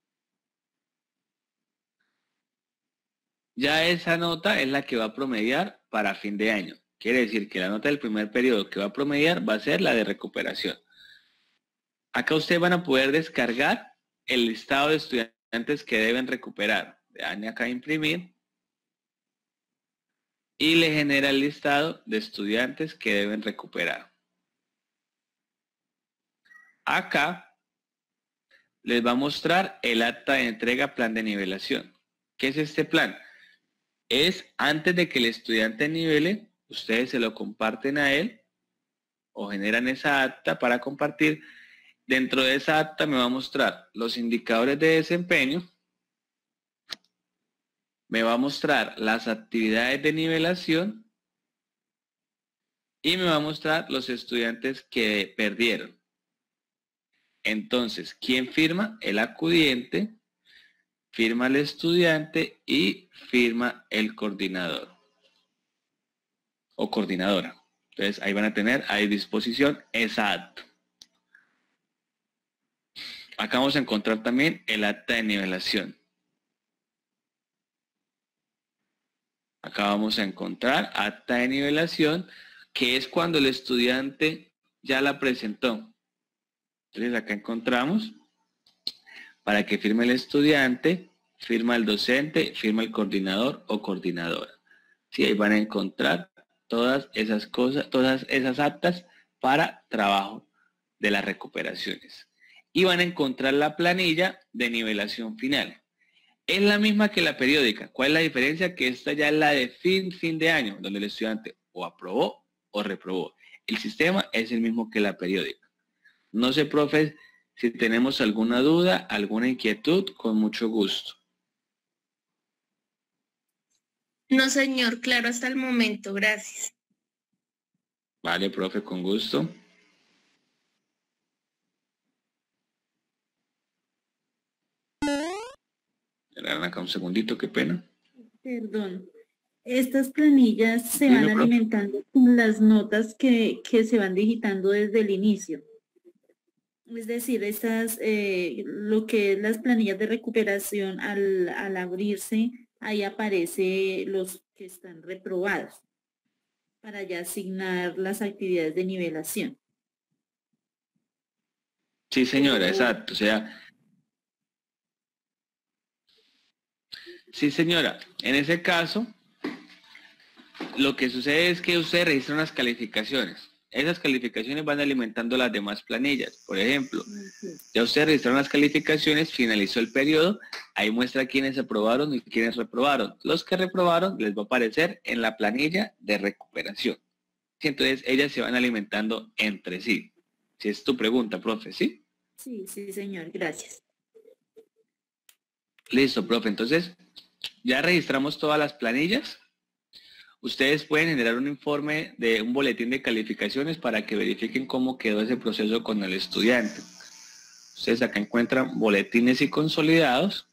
Ya esa nota es la que va a promediar para fin de año. Quiere decir que la nota del primer periodo que va a promediar va a ser la de recuperación. Acá ustedes van a poder descargar el listado de estudiantes que deben recuperar. Le dan acá a imprimir y le genera el listado de estudiantes que deben recuperar. Acá les va a mostrar el acta de entrega plan de nivelación. ¿Qué es este plan? Es antes de que el estudiante nivele, ustedes se lo comparten a él o generan esa acta para compartir Dentro de esa acta me va a mostrar los indicadores de desempeño, me va a mostrar las actividades de nivelación y me va a mostrar los estudiantes que perdieron. Entonces, ¿quién firma? El acudiente, firma el estudiante y firma el coordinador o coordinadora. Entonces, ahí van a tener a disposición esa acta. Acá vamos a encontrar también el acta de nivelación. Acá vamos a encontrar acta de nivelación, que es cuando el estudiante ya la presentó. Entonces acá encontramos, para que firme el estudiante, firma el docente, firma el coordinador o coordinadora. Sí, ahí van a encontrar todas esas cosas, todas esas actas para trabajo de las recuperaciones. Y van a encontrar la planilla de nivelación final. Es la misma que la periódica. ¿Cuál es la diferencia? Que esta ya es la de fin, fin de año, donde el estudiante o aprobó o reprobó. El sistema es el mismo que la periódica. No sé, profe, si tenemos alguna duda, alguna inquietud, con mucho gusto. No, señor, claro, hasta el momento, gracias. Vale, profe, con gusto. Acá un segundito, qué pena. Perdón. Estas planillas se Sí, van no, profe. alimentando con las notas que, que se van digitando desde el inicio. Es decir, estas, eh, lo que es las planillas de recuperación, al, al abrirse, ahí aparece los que están reprobados para ya asignar las actividades de nivelación. Sí, señora, exacto. O sea, sí, señora. En ese caso, lo que sucede es que usted registra unas calificaciones. Esas calificaciones van alimentando las demás planillas. Por ejemplo, ya usted registró las calificaciones, finalizó el periodo, ahí muestra quiénes aprobaron y quiénes reprobaron. Los que reprobaron les va a aparecer en la planilla de recuperación. Sí, entonces, ellas se van alimentando entre sí. Si es tu pregunta, profe, ¿sí? Sí, sí, señor, gracias. Listo, profe. Entonces, ya registramos todas las planillas. Ustedes pueden generar un informe de un boletín de calificaciones para que verifiquen cómo quedó ese proceso con el estudiante. Ustedes acá encuentran boletines y consolidados.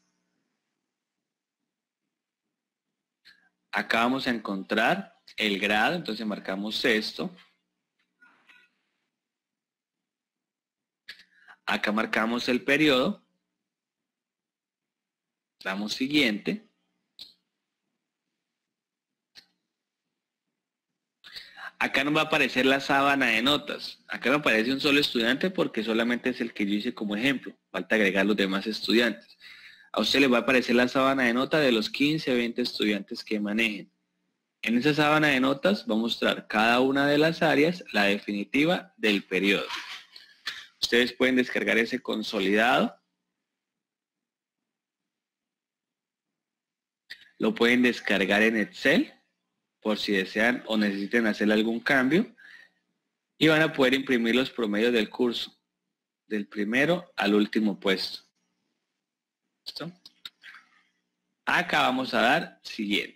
Acá vamos a encontrar el grado, entonces marcamos sexto. Acá marcamos el periodo. Damos siguiente. Acá nos va a aparecer la sábana de notas. Acá me aparece un solo estudiante porque solamente es el que yo hice como ejemplo. Falta agregar los demás estudiantes. A usted le va a aparecer la sábana de notas de los quince o veinte estudiantes que manejen. En esa sábana de notas va a mostrar cada una de las áreas, la definitiva del periodo. Ustedes pueden descargar ese consolidado. Lo pueden descargar en Excel, por si desean o necesiten hacer algún cambio. Y van a poder imprimir los promedios del curso, del primero al último puesto. ¿Listo? Acá vamos a dar siguiente.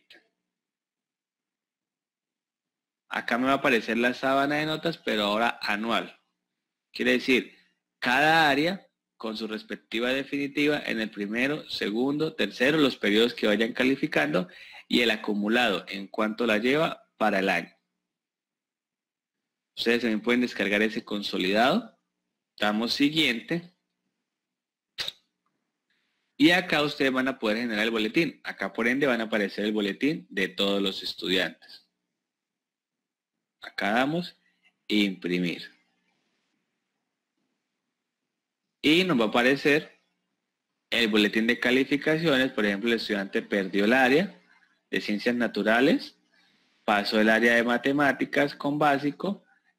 Acá me va a aparecer la sábana de notas, pero ahora anual. Quiere decir, cada área con su respectiva definitiva en el primero, segundo, tercero, los periodos que vayan calificando y el acumulado en cuánto la lleva para el año. Ustedes también pueden descargar ese consolidado. Damos siguiente. Y acá ustedes van a poder generar el boletín. Acá por ende van a aparecer el boletín de todos los estudiantes. Acá damos imprimir. Y nos va a aparecer el boletín de calificaciones. Por ejemplo, el estudiante perdió el área de ciencias naturales, pasó el área de matemáticas con básico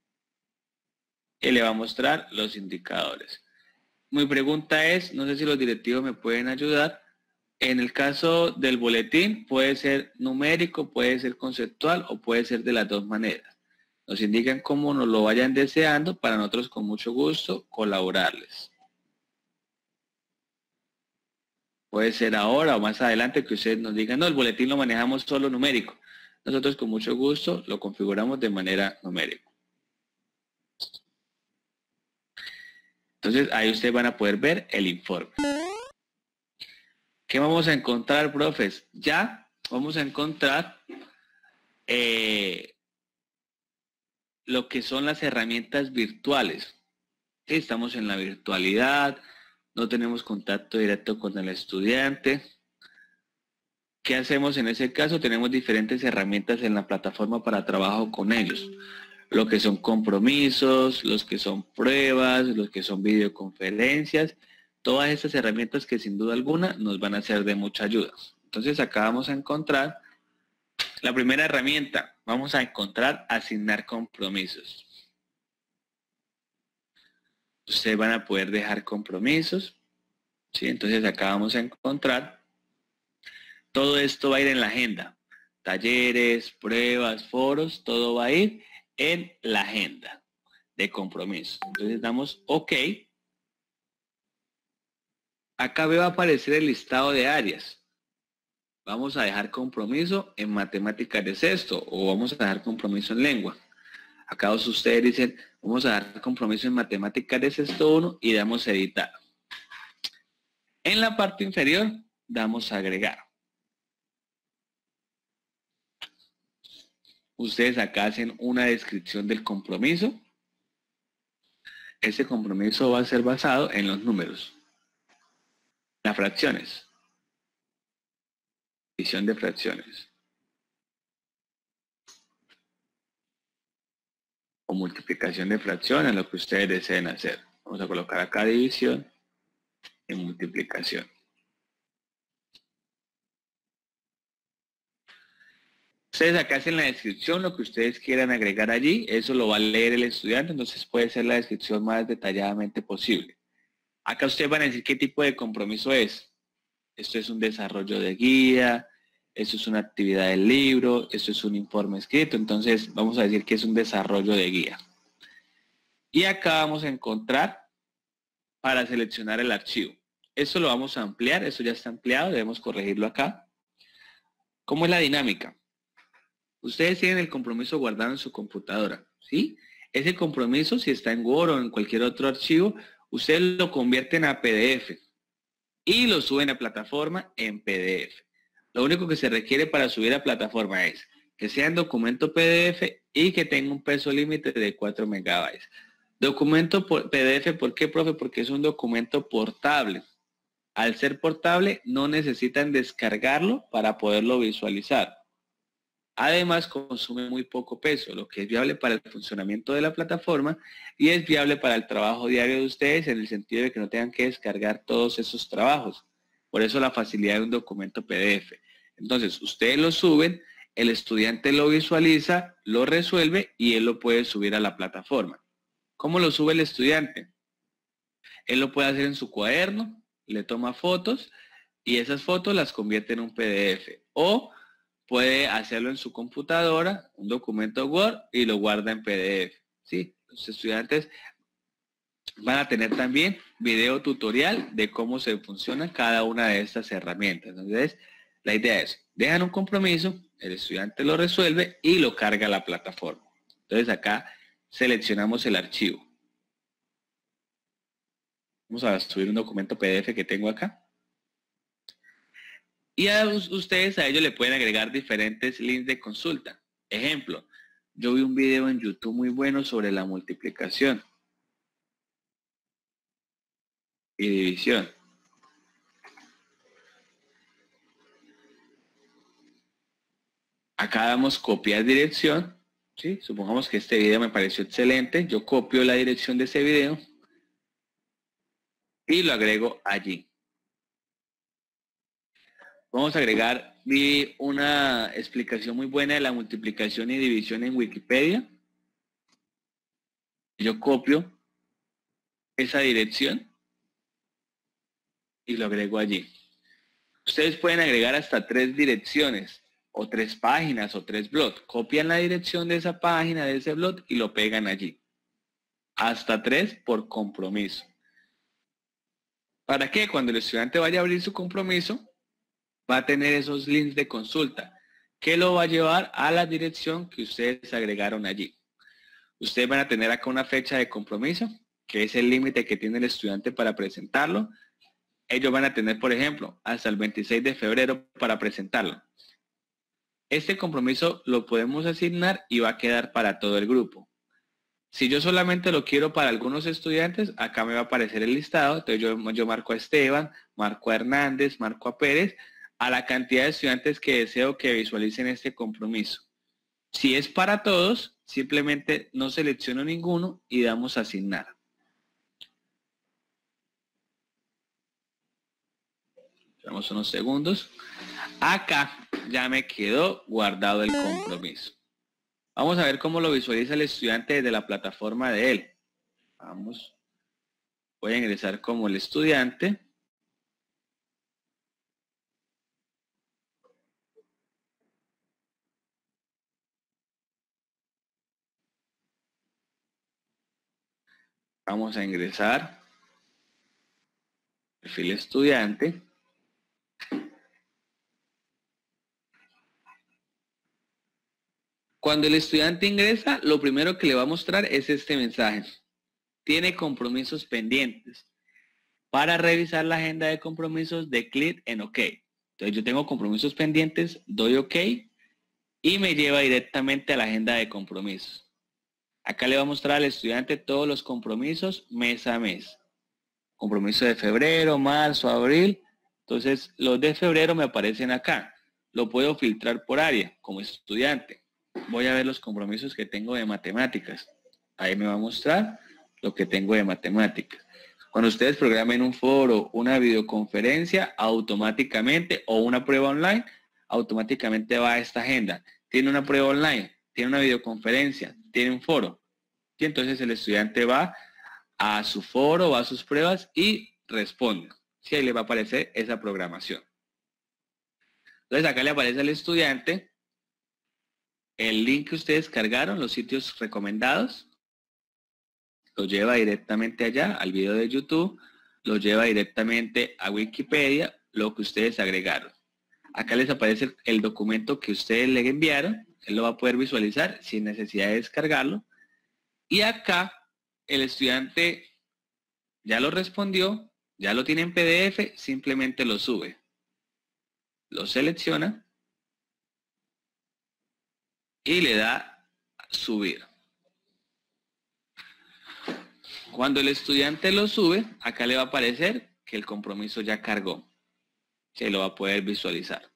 y le va a mostrar los indicadores. Mi pregunta es, no sé si los directivos me pueden ayudar. En el caso del boletín puede ser numérico, puede ser conceptual o puede ser de las dos maneras. nos indican cómo nos lo vayan deseando para nosotros con mucho gusto colaborarles. Puede ser ahora o más adelante que ustedes nos digan, no, el boletín lo manejamos solo numérico. Nosotros con mucho gusto lo configuramos de manera numérica. Entonces ahí ustedes van a poder ver el informe. ¿Qué vamos a encontrar, profes? Ya vamos a encontrar eh, lo que son las herramientas virtuales. ¿Sí? Estamos en la virtualidad, no tenemos contacto directo con el estudiante. ¿Qué hacemos en ese caso? Tenemos diferentes herramientas en la plataforma para trabajo con ellos. Lo que son compromisos, los que son pruebas, los que son videoconferencias. Todas estas herramientas que sin duda alguna nos van a ser de mucha ayuda. Entonces acá vamos a encontrar la primera herramienta. Vamos a encontrar asignar compromisos. Ustedes van a poder dejar compromisos, ¿sí? Entonces acá vamos a encontrar, todo esto va a ir en la agenda, talleres, pruebas, foros, todo va a ir en la agenda de compromisos. Entonces damos OK. Acá va a aparecer el listado de áreas. Vamos a dejar compromiso en matemáticas de sexto o vamos a dejar compromiso en lengua. Acá ustedes dicen, vamos a dar compromiso en matemáticas de sexto uno y damos editar. En la parte inferior damos agregar. Ustedes acá hacen una descripción del compromiso. Ese compromiso va a ser basado en los números. Las fracciones. División de fracciones. O multiplicación de fracciones, lo que ustedes deseen hacer. Vamos a colocar acá división y multiplicación. Ustedes acá hacen la descripción, lo que ustedes quieran agregar allí, eso lo va a leer el estudiante, entonces puede ser la descripción más detalladamente posible. Acá ustedes van a decir qué tipo de compromiso es. Esto es un desarrollo de guía, esto es una actividad del libro, esto es un informe escrito, entonces vamos a decir que es un desarrollo de guía. Y acá vamos a encontrar para seleccionar el archivo. Esto lo vamos a ampliar, esto ya está ampliado, debemos corregirlo acá. ¿Cómo es la dinámica? Ustedes tienen el compromiso guardado en su computadora, ¿sí? Ese compromiso, si está en Word o en cualquier otro archivo, ustedes lo convierten a P D F y lo suben a plataforma en P D F. Lo único que se requiere para subir a plataforma es que sea en documento P D F y que tenga un peso límite de cuatro megabytes. Documento P D F, ¿por qué, profe? Porque es un documento portable. Al ser portable, no necesitan descargarlo para poderlo visualizar. Además, consume muy poco peso, lo que es viable para el funcionamiento de la plataforma y es viable para el trabajo diario de ustedes en el sentido de que no tengan que descargar todos esos trabajos. Por eso la facilidad de un documento P D F. Entonces, ustedes lo suben, el estudiante lo visualiza, lo resuelve y él lo puede subir a la plataforma. ¿Cómo lo sube el estudiante? Él lo puede hacer en su cuaderno, le toma fotos y esas fotos las convierte en un P D F. O puede hacerlo en su computadora, un documento Word y lo guarda en P D F. ¿Sí? Los estudiantes van a tener también video tutorial de cómo se funciona cada una de estas herramientas. Entonces, la idea es, dejan un compromiso, el estudiante lo resuelve y lo carga a la plataforma. Entonces acá seleccionamos el archivo. Vamos a subir un documento P D F que tengo acá. Y a ustedes a ellos le pueden agregar diferentes links de consulta. Ejemplo, yo vi un video en YouTube muy bueno sobre la multiplicación y división. Acá damos copiar dirección, ¿sí? Supongamos que este video me pareció excelente, yo copio la dirección de ese video y lo agrego allí. Vamos a agregar una explicación muy buena de la multiplicación y división en Wikipedia. Yo copio esa dirección y lo agrego allí. Ustedes pueden agregar hasta tres direcciones o tres páginas o tres blogs. Copian la dirección de esa página, de ese blog y lo pegan allí. Hasta tres por compromiso. ¿Para qué? Cuando el estudiante vaya a abrir su compromiso, va a tener esos links de consulta, que lo va a llevar a la dirección que ustedes agregaron allí. Ustedes van a tener acá una fecha de compromiso, que es el límite que tiene el estudiante para presentarlo. Ellos van a tener, por ejemplo, hasta el veintiséis de febrero para presentarlo. Este compromiso lo podemos asignar y va a quedar para todo el grupo. Si yo solamente lo quiero para algunos estudiantes, acá me va a aparecer el listado. Entonces yo, yo marco a Esteban, marco a Hernández, marco a Pérez, a la cantidad de estudiantes que deseo que visualicen este compromiso. Si es para todos, simplemente no selecciono ninguno y damos a asignar. Esperamos unos segundos. Acá ya me quedó guardado el compromiso. Vamos a ver cómo lo visualiza el estudiante desde la plataforma de él. Vamos. Voy a ingresar como el estudiante. Vamos a ingresar. Perfil estudiante. Cuando el estudiante ingresa, lo primero que le va a mostrar es este mensaje. Tiene compromisos pendientes. Para revisar la agenda de compromisos, de clic en OK. Entonces yo tengo compromisos pendientes, doy OK y me lleva directamente a la agenda de compromisos. Acá le va a mostrar al estudiante todos los compromisos mes a mes. Compromiso de febrero, marzo, abril. Entonces los de febrero me aparecen acá. Lo puedo filtrar por área como estudiante. Voy a ver los compromisos que tengo de matemáticas. Ahí me va a mostrar lo que tengo de matemáticas. Cuando ustedes programen un foro, una videoconferencia, automáticamente, o una prueba online, automáticamente va a esta agenda. Tiene una prueba online, tiene una videoconferencia, tiene un foro. Y entonces el estudiante va a su foro, va a sus pruebas y responde. Sí, ahí le va a aparecer esa programación. Entonces acá le aparece al estudiante el link que ustedes cargaron, los sitios recomendados, lo lleva directamente allá, al video de YouTube, lo lleva directamente a Wikipedia, lo que ustedes agregaron. Acá les aparece el documento que ustedes le enviaron, él lo va a poder visualizar sin necesidad de descargarlo. Y acá el estudiante ya lo respondió, ya lo tiene en P D F, simplemente lo sube. Lo selecciona y le da subir. Cuando el estudiante lo sube, acá le va a aparecer que el compromiso ya cargó. Se lo va a poder visualizar.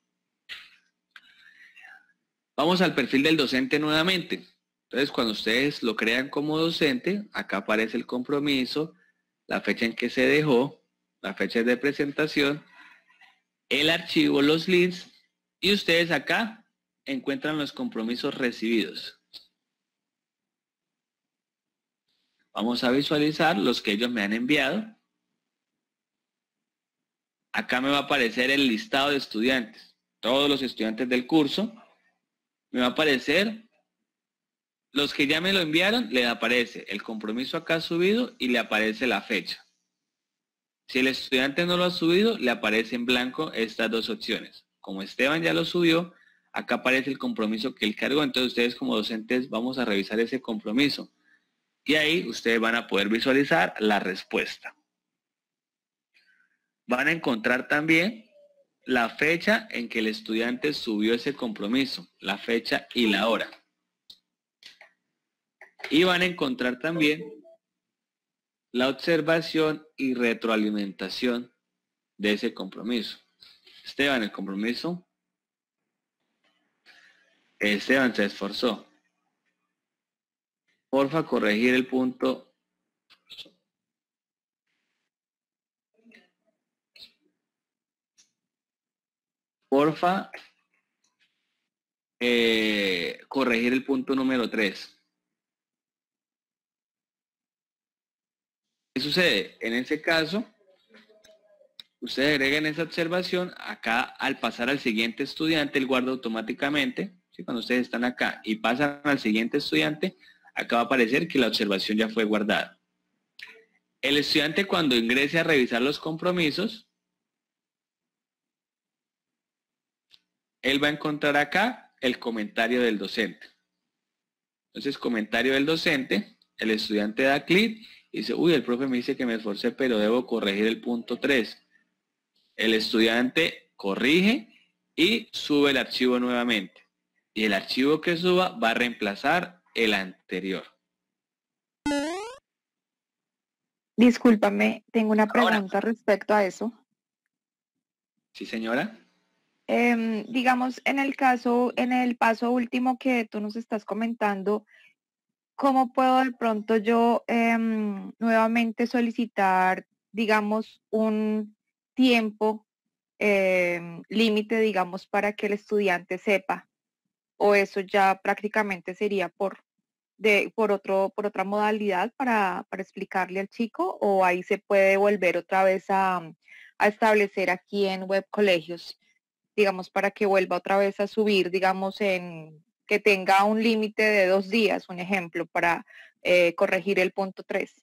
Vamos al perfil del docente nuevamente. Entonces, cuando ustedes lo crean como docente, acá aparece el compromiso, la fecha en que se dejó, la fecha de presentación, el archivo, los links, y ustedes acá encuentran los compromisos recibidos. Vamos a visualizar los que ellos me han enviado. Acá me va a aparecer el listado de estudiantes. Todos los estudiantes del curso. Me va a aparecer los que ya me lo enviaron, le aparece el compromiso acá subido y le aparece la fecha. Si el estudiante no lo ha subido, le aparece en blanco estas dos opciones. Como Esteban ya lo subió, acá aparece el compromiso que él cargó. Entonces ustedes como docentes vamos a revisar ese compromiso. Y ahí ustedes van a poder visualizar la respuesta. Van a encontrar también la fecha en que el estudiante subió ese compromiso, la fecha y la hora. Y van a encontrar también la observación y retroalimentación de ese compromiso. Esteban, el compromiso. Esteban se esforzó. Porfa, corregir el punto. Porfa, eh, corregir el punto número tres. ¿Qué sucede? En ese caso, Ustedes agregan esa observación, acá al pasar al siguiente estudiante, él guarda automáticamente, ¿sí? Cuando ustedes están acá y pasan al siguiente estudiante, acá va a aparecer que la observación ya fue guardada. El estudiante cuando ingrese a revisar los compromisos, él va a encontrar acá el comentario del docente. Entonces, comentario del docente, el estudiante da clic y dice, uy, el profe me dice que me esforcé, pero debo corregir el punto tres. El estudiante corrige y sube el archivo nuevamente. Y el archivo que suba va a reemplazar el anterior. Discúlpame, tengo una pregunta Ahora, respecto a eso. ¿sí, señora? Eh, digamos, en el caso, en el paso último que tú nos estás comentando, ¿cómo puedo de pronto yo eh, nuevamente solicitar, digamos, un tiempo eh, límite, digamos, para que el estudiante sepa? ¿O eso ya prácticamente sería por, de, por, otro, por otra modalidad para, para explicarle al chico? ¿O ahí se puede volver otra vez a, a establecer aquí en Web Colegios, digamos, para que vuelva otra vez a subir, digamos, en que tenga un límite de dos días, un ejemplo, para eh, corregir el punto tres?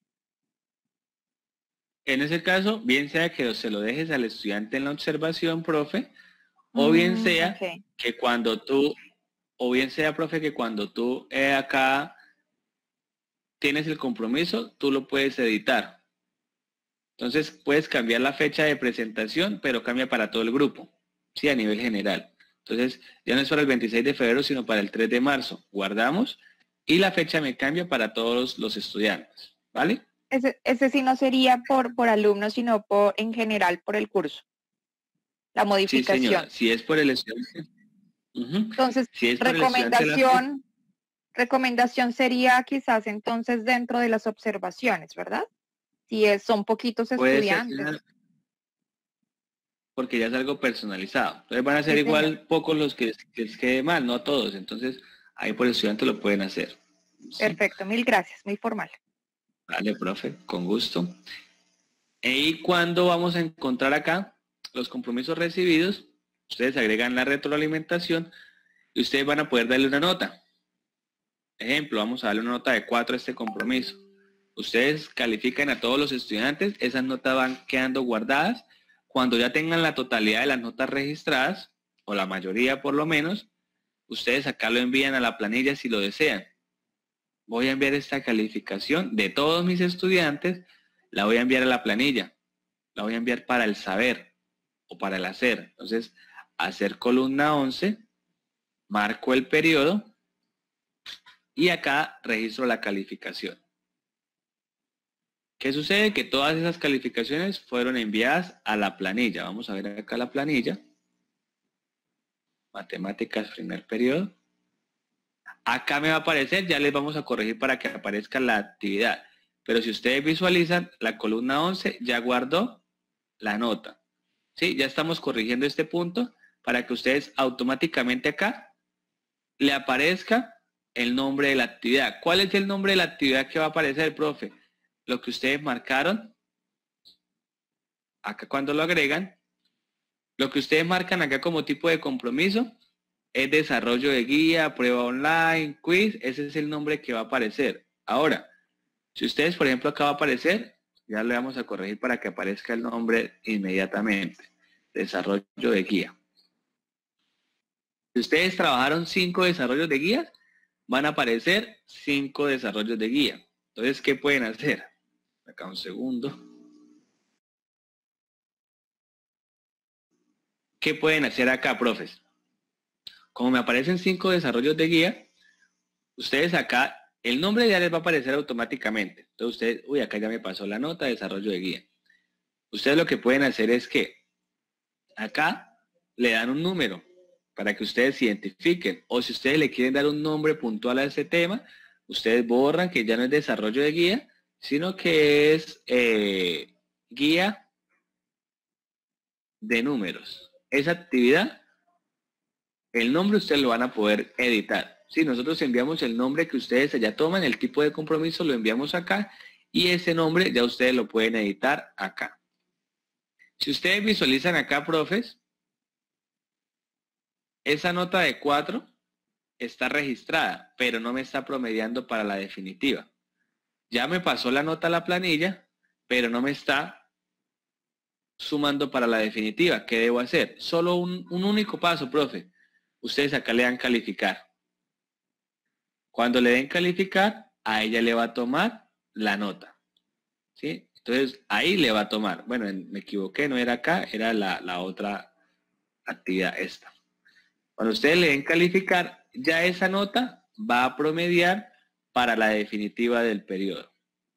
En ese caso, bien sea que se lo dejes al estudiante en la observación, profe, o bien Mm, sea okay. que cuando tú, o bien sea, profe, que cuando tú eh, acá tienes el compromiso, tú lo puedes editar. Entonces, puedes cambiar la fecha de presentación, pero cambia para todo el grupo, sí, a nivel general. Entonces, ya no es para el veintiséis de febrero, sino para el tres de marzo. Guardamos y la fecha me cambia para todos los estudiantes, ¿vale? Ese, ese sí no sería por, por alumno, sino por en general por el curso, la Sí, modificación. señora, si es por el estudiante. Uh-huh. Entonces, Si es por el estudiante, recomendación, recomendación sería quizás entonces dentro de las observaciones, ¿verdad? Si es, son poquitos puede ser, estudiantes. porque ya es algo personalizado. Entonces van a ser Sí, igual señor. pocos los que, que les quede mal, no todos. Entonces, ahí por el estudiante lo pueden hacer. ¿Sí? Perfecto, mil gracias, muy formal. Vale, profe, con gusto. Y cuando vamos a encontrar acá los compromisos recibidos, ustedes agregan la retroalimentación y ustedes van a poder darle una nota. Ejemplo, vamos a darle una nota de cuatro a este compromiso. Ustedes califican a todos los estudiantes, esas notas van quedando guardadas. Cuando ya tengan la totalidad de las notas registradas, o la mayoría por lo menos, ustedes acá lo envían a la planilla si lo desean. Voy a enviar esta calificación de todos mis estudiantes, la voy a enviar a la planilla, la voy a enviar para el saber o para el hacer. Entonces, hacer columna once, marco el periodo y acá registro la calificación. ¿Qué sucede? Que todas esas calificaciones fueron enviadas a la planilla. Vamos a ver acá la planilla. Matemáticas, primer periodo. Acá me va a aparecer, ya les vamos a corregir para que aparezca la actividad. Pero si ustedes visualizan, la columna once ya guardó la nota. ¿Sí? Ya estamos corrigiendo este punto para que ustedes automáticamente acá le aparezca el nombre de la actividad. ¿Cuál es el nombre de la actividad que va a aparecer, profe? Lo que ustedes marcaron, acá cuando lo agregan, lo que ustedes marcan acá como tipo de compromiso es desarrollo de guía, prueba online, quiz, ese es el nombre que va a aparecer. Ahora, si ustedes, por ejemplo, acá va a aparecer, ya le vamos a corregir para que aparezca el nombre inmediatamente, desarrollo de guía. Si ustedes trabajaron cinco desarrollos de guías, van a aparecer cinco desarrollos de guía. Entonces, ¿qué pueden hacer? Acá un segundo. ¿Qué pueden hacer acá, profes? Como me aparecen cinco desarrollos de guía, ustedes acá, el nombre ya les va a aparecer automáticamente. Entonces ustedes, uy, acá ya me pasó la nota de desarrollo de guía. Ustedes lo que pueden hacer es que acá le dan un número para que ustedes se identifiquen. O si ustedes le quieren dar un nombre puntual a ese tema, ustedes borran que ya no es desarrollo de guía, sino que es eh, guía de números. Esa actividad, el nombre ustedes lo van a poder editar. Si nosotros enviamos el nombre que ustedes ya toman, el tipo de compromiso lo enviamos acá y ese nombre ya ustedes lo pueden editar acá. Si ustedes visualizan acá, profes, esa nota de cuatro está registrada, pero no me está promediando para la definitiva. Ya me pasó la nota a la planilla, pero no me está sumando para la definitiva. ¿Qué debo hacer? Solo un, un único paso, profe. Ustedes acá le dan calificar. Cuando le den calificar, a ella le va a tomar la nota. ¿Sí? Entonces, ahí le va a tomar. Bueno, me equivoqué, no era acá, era la, la otra actividad esta. Cuando ustedes le den calificar, ya esa nota va a promediar para la definitiva del periodo.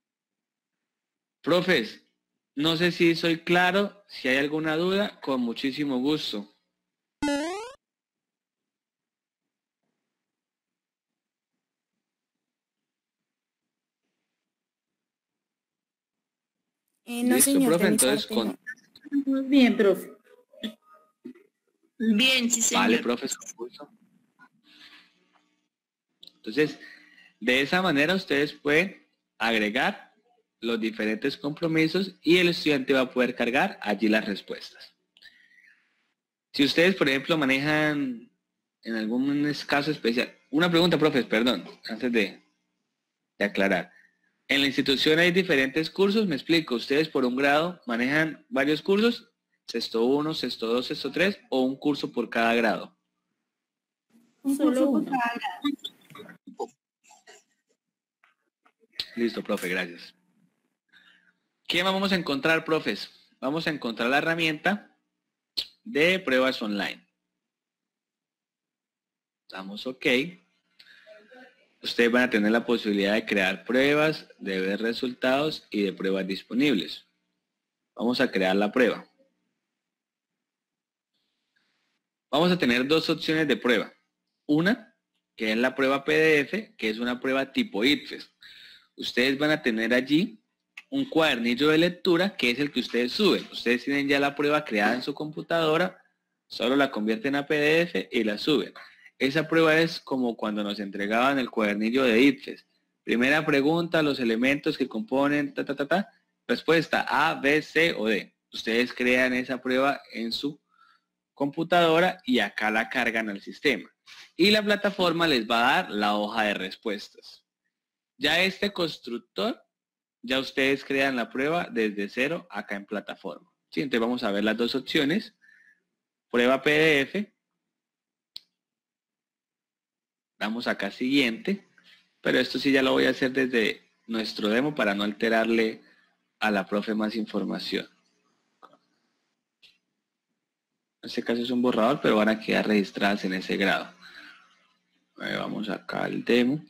Profes, no sé si soy claro, si hay alguna duda, con muchísimo gusto. Eh, no, Listo, señor, profe, de mi entonces parte, con... no. Bien, profe. Bien, sí, señor. Vale, profe, con gusto. Entonces, de esa manera ustedes pueden agregar los diferentes compromisos y el estudiante va a poder cargar allí las respuestas. Si ustedes, por ejemplo, manejan en algún caso especial, una pregunta, profes, perdón, antes de, de aclarar. En la institución hay diferentes cursos, me explico, ustedes por un grado manejan varios cursos, sexto uno, sexto dos, sexto tres, o un curso por cada grado. Solo uno. Listo, profe, gracias. ¿Qué vamos a encontrar, profes? Vamos a encontrar la herramienta de pruebas online. Damos OK. Ustedes van a tener la posibilidad de crear pruebas, de ver resultados y de pruebas disponibles. Vamos a crear la prueba. Vamos a tener dos opciones de prueba. Una, que es la prueba P D F, que es una prueba tipo I T F E S. Ustedes van a tener allí un cuadernillo de lectura que es el que ustedes suben. Ustedes tienen ya la prueba creada en su computadora, solo la convierten a P D F y la suben. Esa prueba es como cuando nos entregaban el cuadernillo de I T F E S. Primera pregunta, los elementos que componen, ta, ta, ta, ta. Respuesta A, B, C o D. Ustedes crean esa prueba en su computadora y acá la cargan al sistema. Y la plataforma les va a dar la hoja de respuestas. Ya este constructor, ya ustedes crean la prueba desde cero acá en plataforma. ¿Sí? Entonces vamos a ver las dos opciones. Prueba P D F. Damos acá siguiente. Pero esto sí ya lo voy a hacer desde nuestro demo para no alterarle a la profe más información. En este caso es un borrador, pero van a quedar registradas en ese grado. Ahí vamos acá al demo.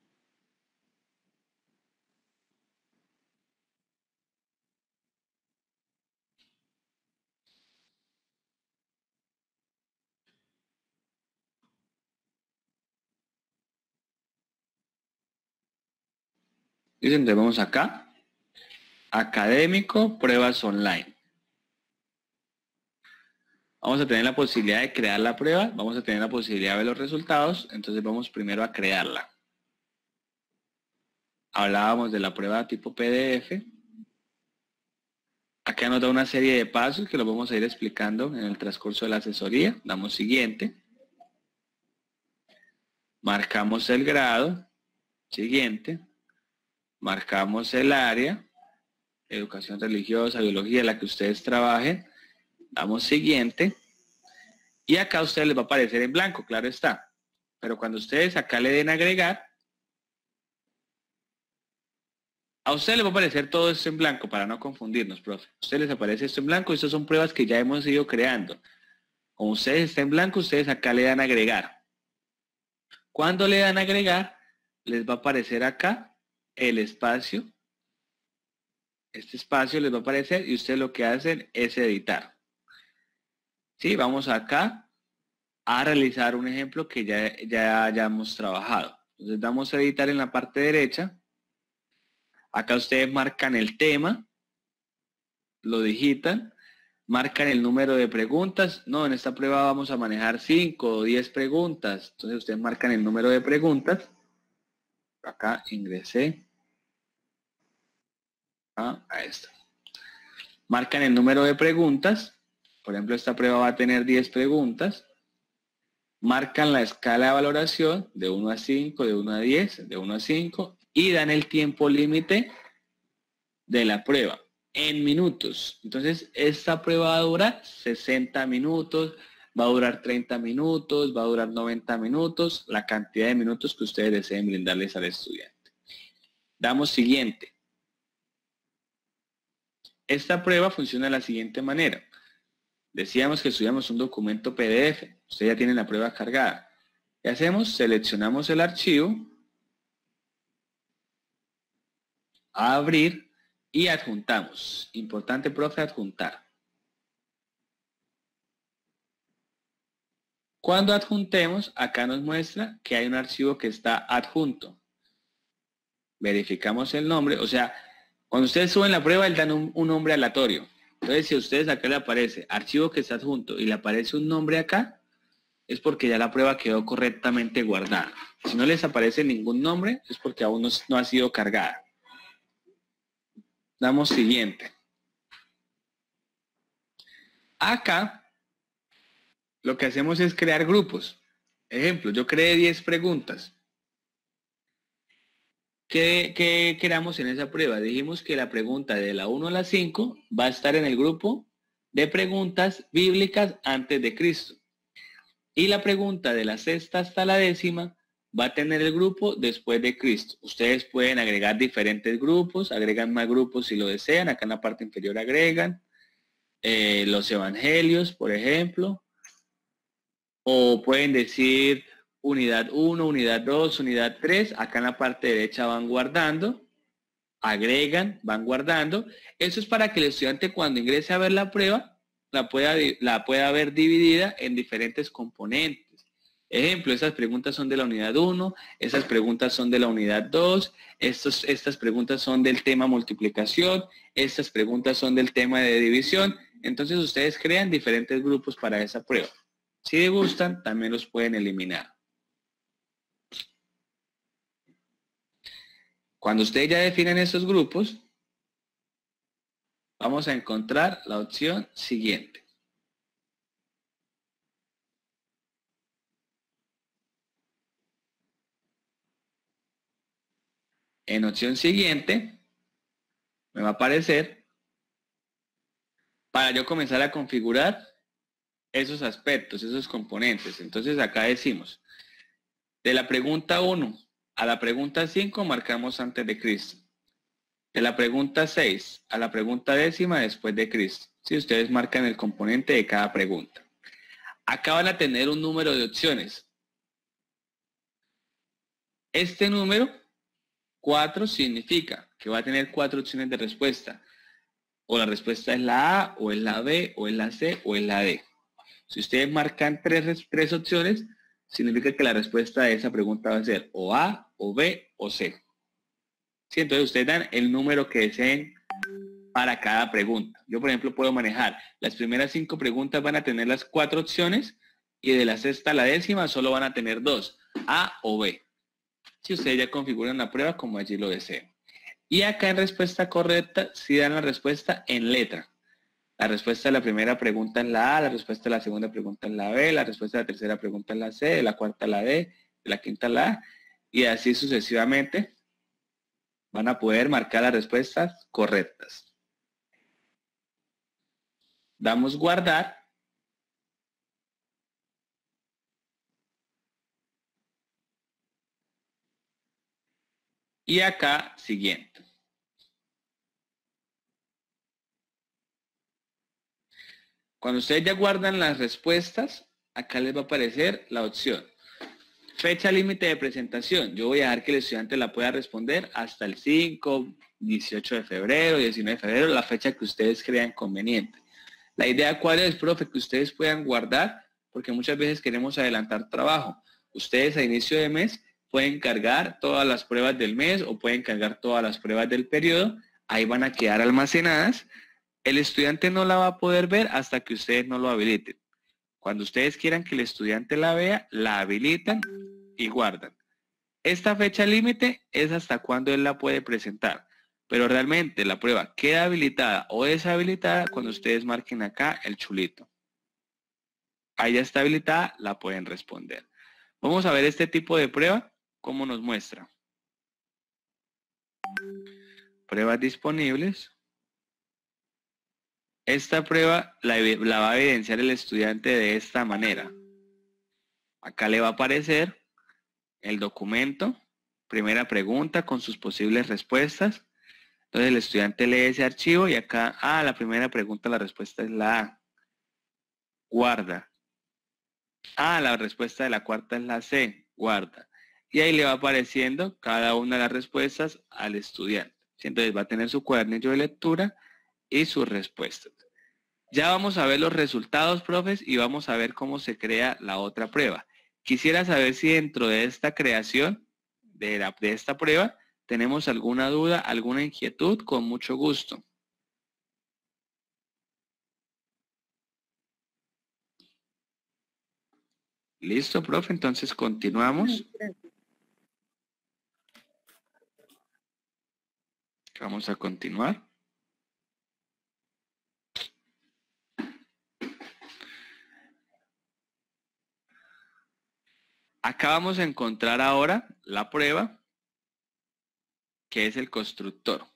Y entonces vamos acá. Académico, pruebas online. Vamos a tener la posibilidad de crear la prueba, vamos a tener la posibilidad de ver los resultados, entonces vamos primero a crearla. Hablábamos de la prueba tipo P D F. Acá nos da una serie de pasos que los vamos a ir explicando en el transcurso de la asesoría. Damos siguiente. Marcamos el grado. Siguiente. Marcamos el área. Educación religiosa, biología, la que ustedes trabajen. Damos siguiente. Y acá a ustedes les va a aparecer en blanco, claro está. Pero cuando ustedes acá le den agregar, a ustedes les va a aparecer todo esto en blanco para no confundirnos, profe. A ustedes les aparece esto en blanco y estas son pruebas que ya hemos ido creando. Como ustedes están en blanco, ustedes acá le dan agregar. Cuando le dan agregar, les va a aparecer acá el espacio. Este espacio les va a aparecer y ustedes lo que hacen es editar. Sí, vamos acá a realizar un ejemplo que ya, ya hayamos trabajado. Entonces damos a editar en la parte derecha. Acá ustedes marcan el tema, lo digitan, marcan el número de preguntas. No, en esta prueba vamos a manejar cinco o diez preguntas. Entonces ustedes marcan el número de preguntas. Acá ingresé a, a esto. marcan el número de preguntas. Por ejemplo, esta prueba va a tener diez preguntas. Marcan la escala de valoración de uno a cinco, de uno a diez, de uno a cinco y dan el tiempo límite de la prueba en minutos. Entonces, esta prueba va a durar sesenta minutos, va a durar treinta minutos, va a durar noventa minutos, la cantidad de minutos que ustedes deseen brindarles al estudiante. Damos siguiente. Esta prueba funciona de la siguiente manera. Decíamos que estudiamos un documento P D F. Ustedes ya tienen la prueba cargada. ¿Qué hacemos? Seleccionamos el archivo, a abrir y adjuntamos. Importante, profe, adjuntar. Cuando adjuntemos, acá nos muestra que hay un archivo que está adjunto. Verificamos el nombre, o sea, cuando ustedes suben la prueba, le dan un, un nombre aleatorio. Entonces, si a ustedes acá le aparece archivo que está adjunto y le aparece un nombre acá, es porque ya la prueba quedó correctamente guardada. Si no les aparece ningún nombre, es porque aún no, no ha sido cargada. Damos siguiente. Acá, lo que hacemos es crear grupos. Ejemplo, yo creé diez preguntas. ¿Qué, qué creamos en esa prueba? Dijimos que la pregunta de la uno a la cinco va a estar en el grupo de preguntas bíblicas antes de Cristo. Y la pregunta de la sexta hasta la décima va a tener el grupo después de Cristo. Ustedes pueden agregar diferentes grupos, agregan más grupos si lo desean. Acá en la parte inferior agregan eh, los evangelios, por ejemplo. O pueden decir unidad uno, unidad dos, unidad tres. Acá en la parte derecha van guardando, agregan, van guardando. Eso es para que el estudiante cuando ingrese a ver la prueba, la pueda, la pueda ver dividida en diferentes componentes. Ejemplo, esas preguntas son de la unidad uno, esas preguntas son de la unidad dos, estos, estas preguntas son del tema multiplicación, estas preguntas son del tema de división. Entonces ustedes crean diferentes grupos para esa prueba. Si les gustan, también los pueden eliminar. Cuando ustedes ya definen esos grupos, vamos a encontrar la opción siguiente. En opción siguiente, me va a aparecer para yo comenzar a configurar esos aspectos, esos componentes. Entonces acá decimos, de la pregunta uno a la pregunta cinco marcamos antes de Cristo. De la pregunta seis a la pregunta décima después de Cristo. Si ustedes marcan el componente de cada pregunta. Acá van a tener un número de opciones. Este número, cuatro, significa que va a tener cuatro opciones de respuesta. O la respuesta es la A, o es la B, o es la C, o es la D. Si ustedes marcan tres, tres opciones, significa que la respuesta de esa pregunta va a ser o A, o B, o C. Sí, entonces ustedes dan el número que deseen para cada pregunta. Yo, por ejemplo, puedo manejar las primeras cinco preguntas, van a tener las cuatro opciones, y de la sexta a la décima solo van a tener dos, A o B. Si ustedes ya configuran la prueba como allí lo deseen. Y acá en respuesta correcta, si dan la respuesta en letra. La respuesta de la primera pregunta es la A, la respuesta de la segunda pregunta es la B, la respuesta de la tercera pregunta es la C, de la cuarta la D, de la quinta la A, y así sucesivamente van a poder marcar las respuestas correctas. Damos guardar. Y acá, siguiente. Cuando ustedes ya guardan las respuestas, acá les va a aparecer la opción. Fecha límite de presentación. Yo voy a dejar que el estudiante la pueda responder hasta el cinco, dieciocho de febrero, diecinueve de febrero, la fecha que ustedes crean conveniente. La idea cuál es, profe, que ustedes puedan guardar, porque muchas veces queremos adelantar trabajo. Ustedes a inicio de mes pueden cargar todas las pruebas del mes o pueden cargar todas las pruebas del periodo. Ahí van a quedar almacenadas. El estudiante no la va a poder ver hasta que ustedes no lo habiliten. Cuando ustedes quieran que el estudiante la vea, la habilitan y guardan. Esta fecha límite es hasta cuando él la puede presentar. pero realmente la prueba queda habilitada o deshabilitada cuando ustedes marquen acá el chulito. Ahí ya está habilitada, la pueden responder. Vamos a ver este tipo de prueba, cómo nos muestra. Pruebas disponibles. Esta prueba la, la va a evidenciar el estudiante de esta manera. Acá le va a aparecer el documento, primera pregunta con sus posibles respuestas. Entonces el estudiante lee ese archivo y acá, ah, la primera pregunta, la respuesta es la A. Guarda. Ah, la respuesta de la cuarta es la C. Guarda. Y ahí le va apareciendo cada una de las respuestas al estudiante. Entonces va a tener su cuadernillo de lectura y sus respuestas. Ya vamos a ver los resultados, profes, y vamos a ver cómo se crea la otra prueba. Quisiera saber si dentro de esta creación, de, la, de esta prueba, tenemos alguna duda, alguna inquietud, con mucho gusto. Listo, profe, entonces continuamos. Vamos a continuar. Acá vamos a encontrar ahora la prueba, que es el constructor.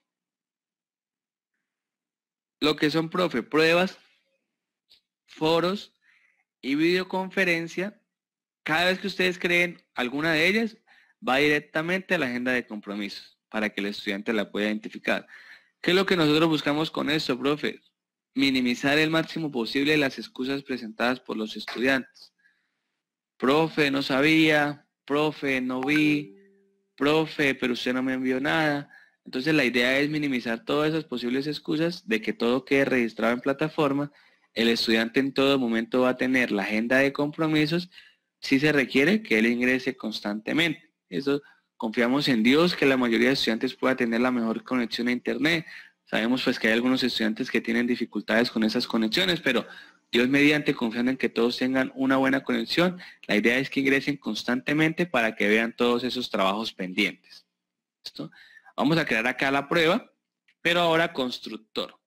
Lo que son, profe, pruebas, foros y videoconferencia, cada vez que ustedes creen alguna de ellas, va directamente a la agenda de compromisos para que el estudiante la pueda identificar. ¿Qué es lo que nosotros buscamos con esto, profe? Minimizar el máximo posible las excusas presentadas por los estudiantes. Profe, no sabía, profe, no vi, profe, pero usted no me envió nada. Entonces la idea es minimizar todas esas posibles excusas de que todo quede registrado en plataforma. El estudiante en todo momento va a tener la agenda de compromisos si se requiere que él ingrese constantemente. Eso confiamos en Dios, que la mayoría de estudiantes pueda tener la mejor conexión a internet. Sabemos pues que hay algunos estudiantes que tienen dificultades con esas conexiones, pero Dios mediante, confiando en que todos tengan una buena conexión, la idea es que ingresen constantemente para que vean todos esos trabajos pendientes. ¿Listo? Vamos a crear acá la prueba, pero ahora constructor.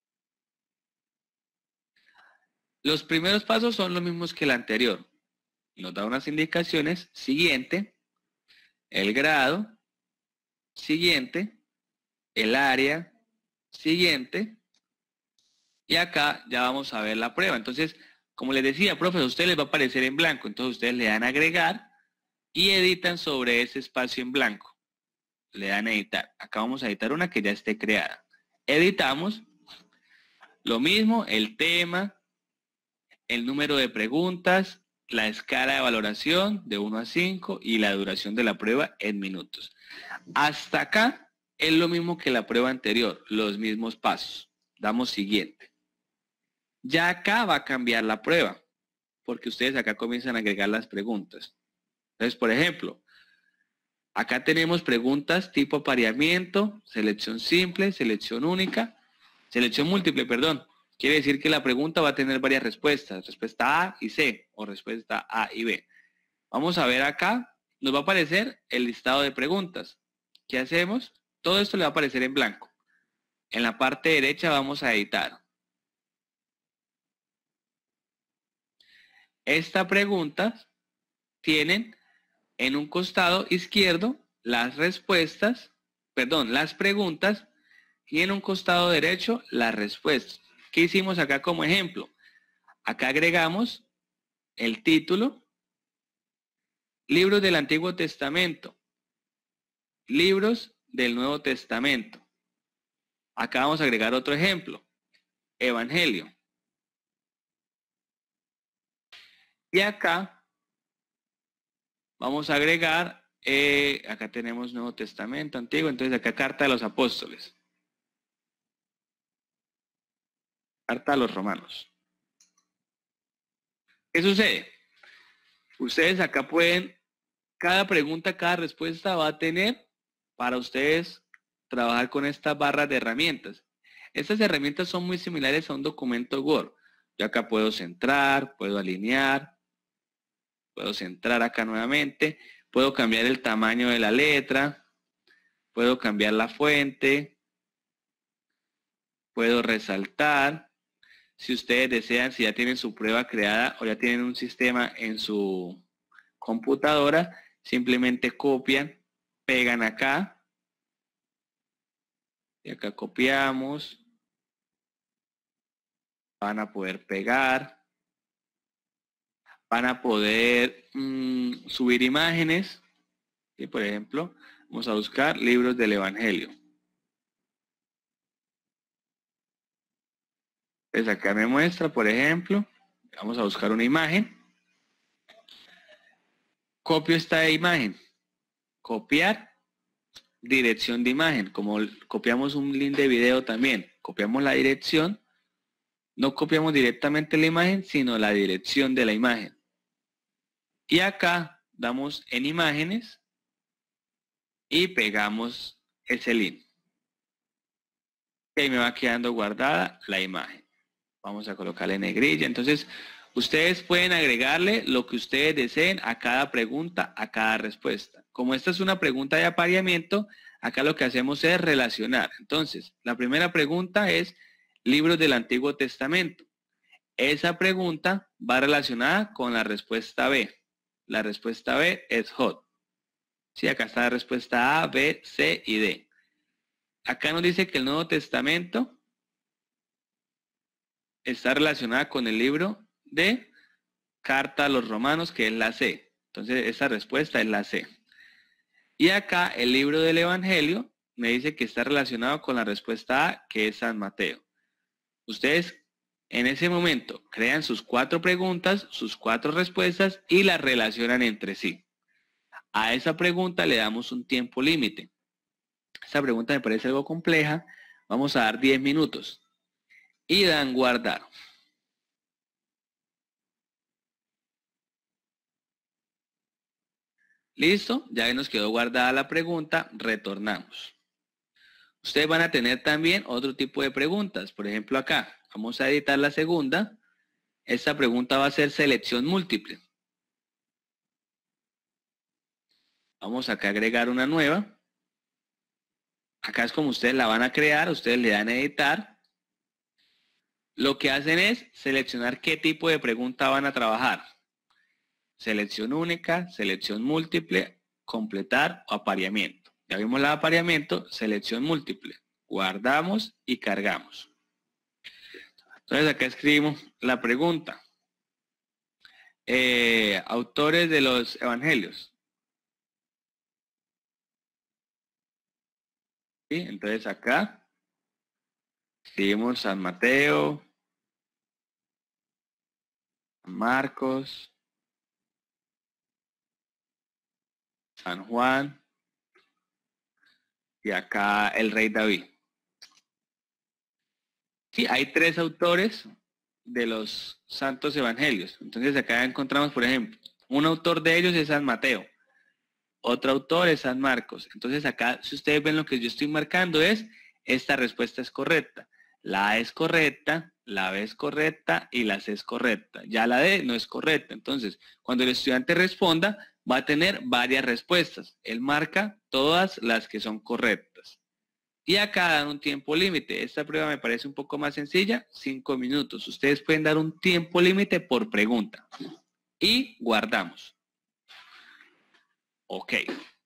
Los primeros pasos son los mismos que el anterior. Nos da unas indicaciones, siguiente, el grado, siguiente, el área, siguiente, y acá ya vamos a ver la prueba. Entonces, como les decía, profe, a ustedes les va a aparecer en blanco, entonces ustedes le dan a agregar y editan sobre ese espacio en blanco. Le dan a editar. Acá vamos a editar una que ya esté creada. Editamos, lo mismo, el tema, el número de preguntas, la escala de valoración de uno a cinco y la duración de la prueba en minutos. Hasta acá es lo mismo que la prueba anterior, los mismos pasos. Damos siguiente. Ya acá va a cambiar la prueba, porque ustedes acá comienzan a agregar las preguntas. Entonces, por ejemplo, acá tenemos preguntas tipo apareamiento, selección simple, selección única, selección múltiple, perdón. Quiere decir que la pregunta va a tener varias respuestas, respuesta A y C, o respuesta A y B. Vamos a ver acá, nos va a aparecer el listado de preguntas. ¿Qué hacemos? Todo esto le va a aparecer en blanco. En la parte derecha vamos a editar. Esta pregunta tienen en un costado izquierdo las respuestas, perdón, las preguntas, y en un costado derecho las respuestas. ¿Qué hicimos acá como ejemplo? Acá agregamos el título, libros del Antiguo Testamento, libros del Nuevo Testamento. Acá vamos a agregar otro ejemplo, Evangelio. Y acá vamos a agregar, eh, acá tenemos Nuevo Testamento, Antiguo, entonces acá Carta de los Apóstoles. Carta a los Romanos. ¿Qué sucede? Ustedes acá pueden, cada pregunta, cada respuesta va a tener para ustedes trabajar con estas barras de herramientas. Estas herramientas son muy similares a un documento Word. Yo acá puedo centrar, puedo alinear, puedo centrar acá nuevamente, puedo cambiar el tamaño de la letra, puedo cambiar la fuente, puedo resaltar. Si ustedes desean, si ya tienen su prueba creada o ya tienen un sistema en su computadora, simplemente copian, pegan acá. Y acá copiamos. Van a poder pegar. Van a poder mmm, subir imágenes. Y por ejemplo, vamos a buscar libros del Evangelio. Entonces acá me muestra, por ejemplo, vamos a buscar una imagen. Copio esta imagen. Copiar. Dirección de imagen. Como copiamos un link de video también. Copiamos la dirección. No copiamos directamente la imagen, sino la dirección de la imagen. Y acá damos en imágenes y pegamos ese link. Y me va quedando guardada la imagen. Vamos a colocarle negrilla. Entonces, ustedes pueden agregarle lo que ustedes deseen a cada pregunta, a cada respuesta. Como esta es una pregunta de apareamiento, acá lo que hacemos es relacionar. Entonces, la primera pregunta es libros del Antiguo Testamento. Esa pregunta va relacionada con la respuesta B. La respuesta B es hot. Sí, acá está la respuesta A, B, C y D. Acá nos dice que el Nuevo Testamento está relacionada con el libro de Carta a los Romanos, que es la C. Entonces, esa respuesta es la C. Y acá el libro del Evangelio me dice que está relacionado con la respuesta A, que es San Mateo. Ustedes en ese momento crean sus cuatro preguntas, sus cuatro respuestas y las relacionan entre sí. A esa pregunta le damos un tiempo límite. Esta pregunta me parece algo compleja. Vamos a dar diez minutos. Y dan guardar. Listo, ya nos quedó guardada la pregunta, retornamos. Ustedes van a tener también otro tipo de preguntas. Por ejemplo, acá, vamos a editar la segunda. Esta pregunta va a ser selección múltiple. Vamos acá a agregar una nueva. Acá es como ustedes la van a crear, ustedes le dan a editar. Lo que hacen es seleccionar qué tipo de pregunta van a trabajar. Selección única, selección múltiple, completar o apareamiento. Ya vimos el apareamiento, selección múltiple. Guardamos y cargamos. Entonces acá escribimos la pregunta. Eh, autores de los evangelios. ¿Sí? Entonces acá escribimos San Mateo, Marcos, San Juan y acá el rey David. Sí, hay tres autores de los santos evangelios. Entonces acá encontramos, por ejemplo, un autor de ellos es San Mateo, otro autor es San Marcos. Entonces acá, si ustedes ven lo que yo estoy marcando es, esta respuesta es correcta. La A es correcta, la B es correcta y la C es correcta. Ya la D no es correcta. Entonces, cuando el estudiante responda, va a tener varias respuestas. Él marca todas las que son correctas. Y acá dan un tiempo límite. Esta prueba me parece un poco más sencilla, cinco minutos. Ustedes pueden dar un tiempo límite por pregunta. Y guardamos. Ok.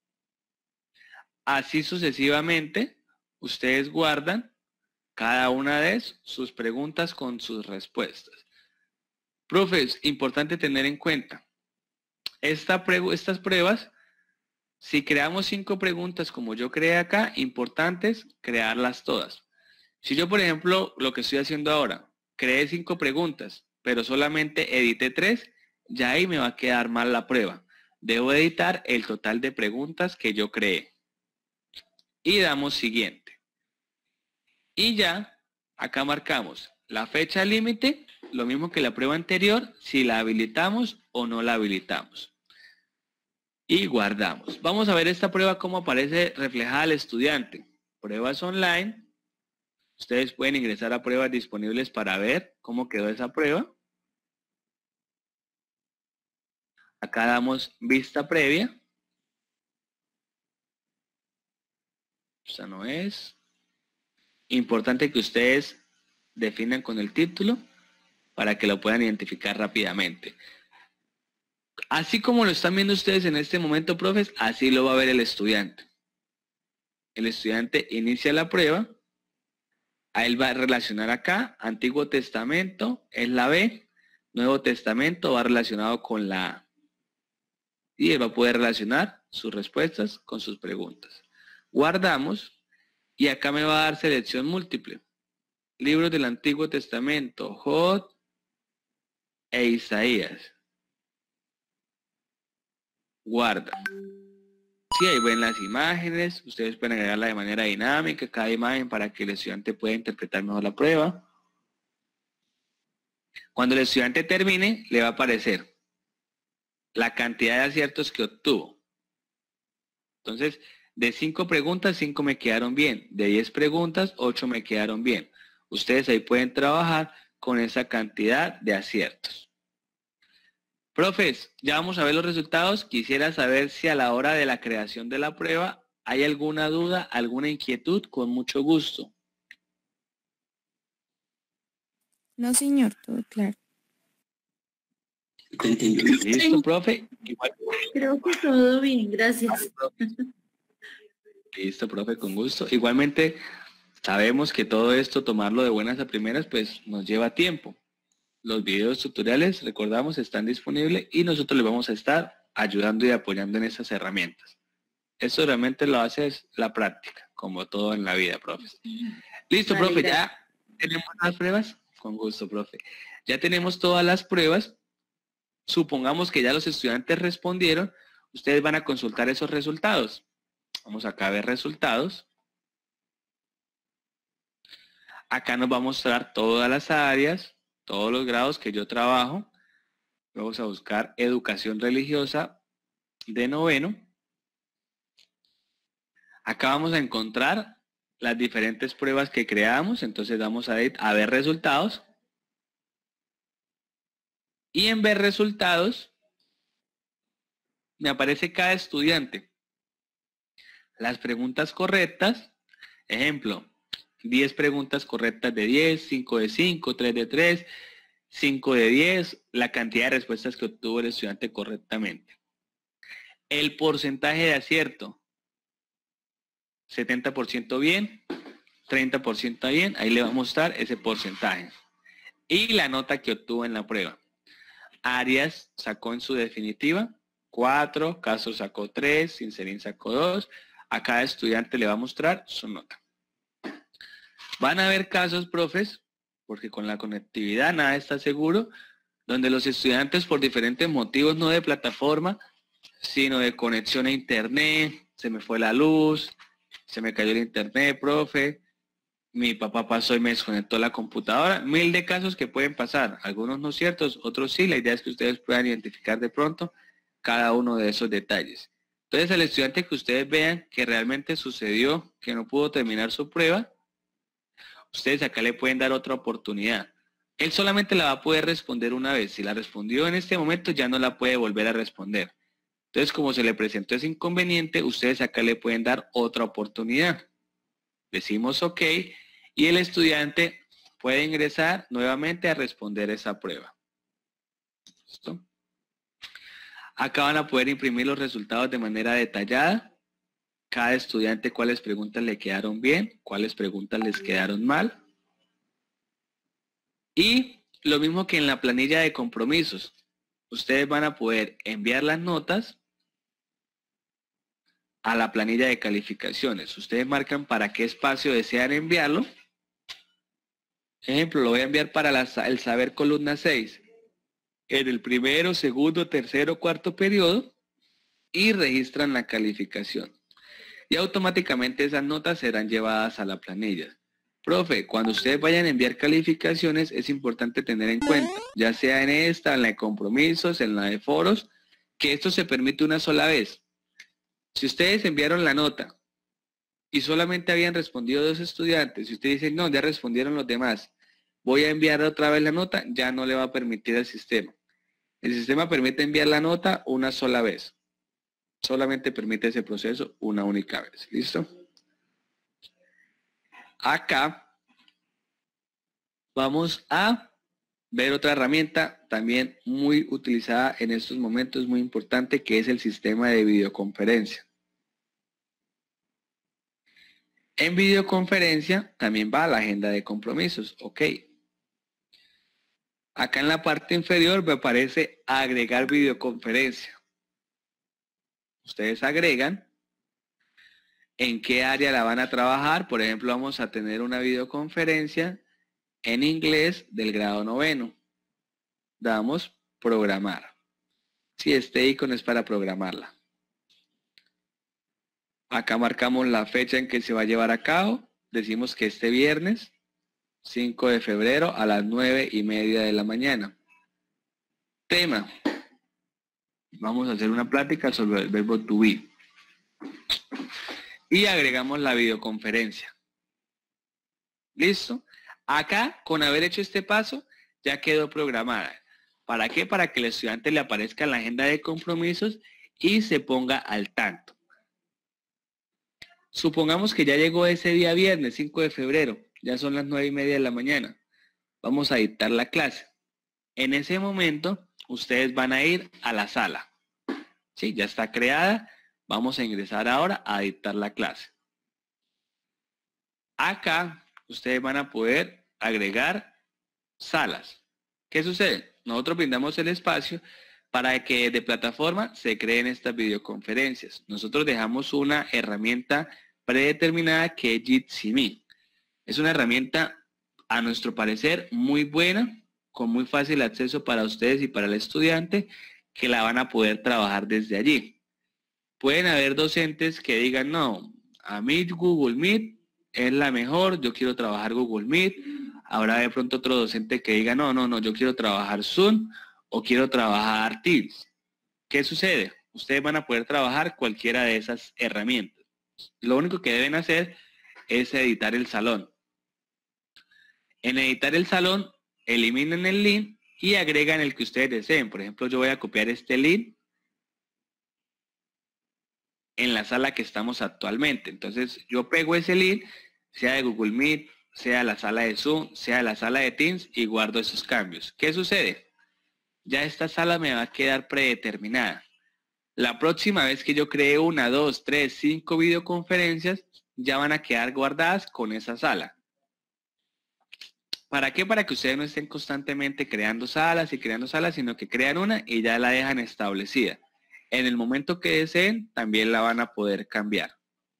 Así sucesivamente, ustedes guardan cada una de sus preguntas con sus respuestas. Profes, importante tener en cuenta, esta prueba, estas pruebas, si creamos cinco preguntas como yo creé acá, importantes crearlas todas. Si yo, por ejemplo, lo que estoy haciendo ahora, creé cinco preguntas, pero solamente edité tres, ya ahí me va a quedar mal la prueba. Debo editar el total de preguntas que yo creé. Y damos siguiente. Y ya, acá marcamos la fecha límite, lo mismo que la prueba anterior, si la habilitamos o no la habilitamos. Y guardamos. Vamos a ver esta prueba cómo aparece reflejada al estudiante. Pruebas online. Ustedes pueden ingresar a pruebas disponibles para ver cómo quedó esa prueba. Acá damos vista previa. Esta no es. Importante que ustedes definan con el título para que lo puedan identificar rápidamente. Así como lo están viendo ustedes en este momento, profes, así lo va a ver el estudiante. El estudiante inicia la prueba, a él va a relacionar acá, Antiguo Testamento es la B, Nuevo Testamento va relacionado con la A. Y él va a poder relacionar sus respuestas con sus preguntas. Guardamos y acá me va a dar selección múltiple. Libros del Antiguo Testamento, Job e Isaías. Guarda. Sí, ahí ven las imágenes. Ustedes pueden agregarla de manera dinámica, cada imagen, para que el estudiante pueda interpretar mejor la prueba. Cuando el estudiante termine, le va a aparecer la cantidad de aciertos que obtuvo. Entonces, de cinco preguntas, cinco me quedaron bien. De diez preguntas, ocho me quedaron bien. Ustedes ahí pueden trabajar con esa cantidad de aciertos. Profes, ya vamos a ver los resultados. Quisiera saber si a la hora de la creación de la prueba hay alguna duda, alguna inquietud. Con mucho gusto. No, señor, todo claro. ¿Listo, profe? Igual. Creo que todo bien, gracias. Listo, profe, con gusto. Igualmente, sabemos que todo esto, tomarlo de buenas a primeras, pues nos lleva tiempo. Los videos tutoriales, recordamos, están disponibles y nosotros les vamos a estar ayudando y apoyando en esas herramientas. Eso realmente lo hace es la práctica, como todo en la vida, profe. Listo, Vale, profe, gracias. ya tenemos las pruebas. Con gusto, profe. Ya tenemos todas las pruebas. Supongamos que ya los estudiantes respondieron. Ustedes van a consultar esos resultados. Vamos acá a ver resultados. Acá nos va a mostrar todas las áreas, todos los grados que yo trabajo. Vamos a buscar educación religiosa de noveno. Acá vamos a encontrar las diferentes pruebas que creamos. Entonces vamos a, a ver resultados. Y en ver resultados, me aparece cada estudiante. Las preguntas correctas, ejemplo, diez preguntas correctas de diez, cinco de cinco, tres de tres, cinco de diez, la cantidad de respuestas que obtuvo el estudiante correctamente. El porcentaje de acierto, setenta por ciento bien, treinta por ciento bien, ahí le va a mostrar ese porcentaje. Y la nota que obtuvo en la prueba. Arias sacó en su definitiva cuatro, Castro sacó tres, Sincerín sacó dos. A cada estudiante le va a mostrar su nota. Van a haber casos, profes, porque con la conectividad nada está seguro, donde los estudiantes por diferentes motivos, no de plataforma, sino de conexión a internet, se me fue la luz, se me cayó el internet, profe, mi papá pasó y me desconectó la computadora, mil de casos que pueden pasar, algunos no ciertos, otros sí. La idea es que ustedes puedan identificar de pronto cada uno de esos detalles. Entonces, al estudiante que ustedes vean que realmente sucedió, que no pudo terminar su prueba, ustedes acá le pueden dar otra oportunidad. Él solamente la va a poder responder una vez. Si la respondió en este momento, ya no la puede volver a responder. Entonces, como se le presentó ese inconveniente, ustedes acá le pueden dar otra oportunidad. Decimos OK y el estudiante puede ingresar nuevamente a responder esa prueba. ¿Listo? Acá van a poder imprimir los resultados de manera detallada. Cada estudiante cuáles preguntas le quedaron bien, cuáles preguntas les quedaron mal. Y lo mismo que en la planilla de compromisos. Ustedes van a poder enviar las notas a la planilla de calificaciones. Ustedes marcan para qué espacio desean enviarlo. Ejemplo, lo voy a enviar para la, el saber columna seis. En el primero, segundo, tercero, cuarto periodo. Y registran la calificación. Y automáticamente esas notas serán llevadas a la planilla. Profe, cuando ustedes vayan a enviar calificaciones, es importante tener en cuenta, ya sea en esta, en la de compromisos, en la de foros, que esto se permite una sola vez. Si ustedes enviaron la nota y solamente habían respondido dos estudiantes, si ustedes dicen, no, ya respondieron los demás, voy a enviar otra vez la nota, ya no le va a permitir al sistema. El sistema permite enviar la nota una sola vez. Solamente permite ese proceso una única vez. ¿Listo? Acá vamos a ver otra herramienta también muy utilizada en estos momentos, muy importante, que es el sistema de videoconferencia. En videoconferencia también va la agenda de compromisos, ok. Acá en la parte inferior me aparece agregar videoconferencia. Ustedes agregan en qué área la van a trabajar. Por ejemplo, vamos a tener una videoconferencia en inglés del grado noveno. Damos programar. Si este icono es para programarla. Acá marcamos la fecha en que se va a llevar a cabo. Decimos que este viernes, cinco de febrero a las nueve y media de la mañana. Tema. Vamos a hacer una plática sobre el verbo to be. Y agregamos la videoconferencia. ¿Listo? Acá, con haber hecho este paso, ya quedó programada. ¿Para qué? Para que el estudiante le aparezca en la agenda de compromisos y se ponga al tanto. Supongamos que ya llegó ese día viernes, cinco de febrero. Ya son las nueve y media de la mañana. Vamos a dictar la clase. En ese momento, ustedes van a ir a la sala. Sí, ya está creada. Vamos a ingresar ahora a dictar la clase. Acá, ustedes van a poder agregar salas. ¿Qué sucede? Nosotros brindamos el espacio para que de plataforma se creen estas videoconferencias. Nosotros dejamos una herramienta predeterminada que es Jitsi punto me. Es una herramienta, a nuestro parecer, muy buena, con muy fácil acceso para ustedes y para el estudiante, que la van a poder trabajar desde allí. Pueden haber docentes que digan, no, a mí Google Meet es la mejor, yo quiero trabajar Google Meet. Habrá de pronto otro docente que diga, no, no, no, yo quiero trabajar Zoom o quiero trabajar Teams. ¿Qué sucede? Ustedes van a poder trabajar cualquiera de esas herramientas. Lo único que deben hacer es editar el salón. En editar el salón, eliminen el link y agregan el que ustedes deseen. Por ejemplo, yo voy a copiar este link en la sala que estamos actualmente. Entonces, yo pego ese link, sea de Google Meet, sea la sala de Zoom, sea la sala de Teams, y guardo esos cambios. ¿Qué sucede? Ya esta sala me va a quedar predeterminada. La próxima vez que yo cree una, dos, tres, cinco videoconferencias, ya van a quedar guardadas con esa sala. ¿Para qué? Para que ustedes no estén constantemente creando salas y creando salas, sino que crean una y ya la dejan establecida. En el momento que deseen, también la van a poder cambiar.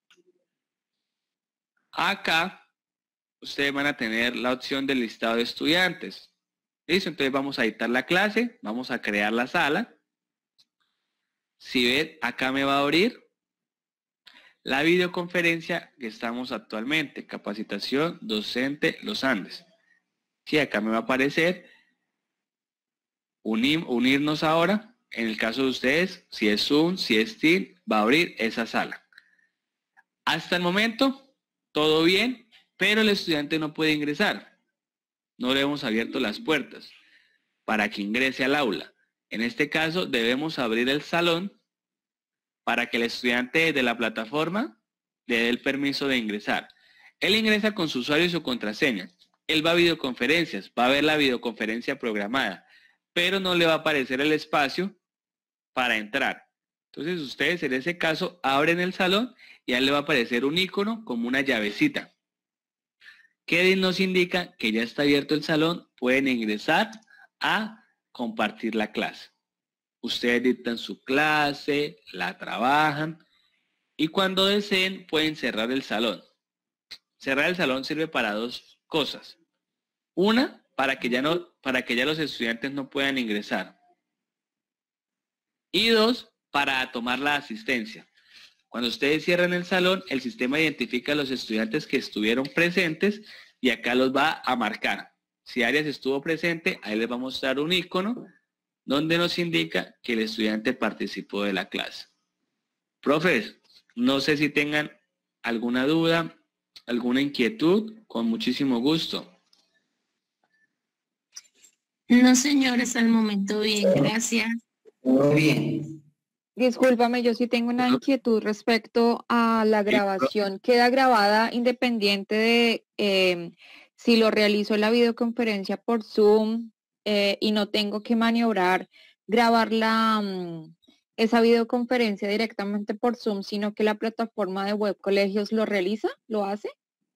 Acá, ustedes van a tener la opción del listado de estudiantes. ¿Listo? Entonces vamos a editar la clase, vamos a crear la sala. Si ven, acá me va a abrir la videoconferencia que estamos actualmente, capacitación docente Los Andes. Sí, acá me va a aparecer unir, unirnos ahora. En el caso de ustedes, si es Zoom, si es Teams, va a abrir esa sala. Hasta el momento, todo bien, pero el estudiante no puede ingresar. No le hemos abierto las puertas para que ingrese al aula. En este caso, debemos abrir el salón para que el estudiante de la plataforma le dé el permiso de ingresar. Él ingresa con su usuario y su contraseña. Él va a videoconferencias, va a ver la videoconferencia programada, pero no le va a aparecer el espacio para entrar. Entonces ustedes en ese caso abren el salón y ya le va a aparecer un icono como una llavecita, que nos indica que ya está abierto el salón, pueden ingresar a compartir la clase. Ustedes dictan su clase, la trabajan y cuando deseen pueden cerrar el salón. Cerrar el salón sirve para dos cosas. Una, para que ya no, para que ya los estudiantes no puedan ingresar. Y dos, para tomar la asistencia. Cuando ustedes cierran el salón, el sistema identifica a los estudiantes que estuvieron presentes y acá los va a marcar. Si Arias estuvo presente, ahí les va a mostrar un icono donde nos indica que el estudiante participó de la clase. Profes, no sé si tengan alguna duda, alguna inquietud, con muchísimo gusto. No, señores, al momento bien, gracias. Muy bien. Discúlpame, yo sí tengo una inquietud respecto a la grabación. ¿Queda grabada independiente de eh, si lo realizo la videoconferencia por Zoom eh, y no tengo que maniobrar, grabar la, um, esa videoconferencia directamente por Zoom, sino que la plataforma de Web Colegios lo realiza, lo hace?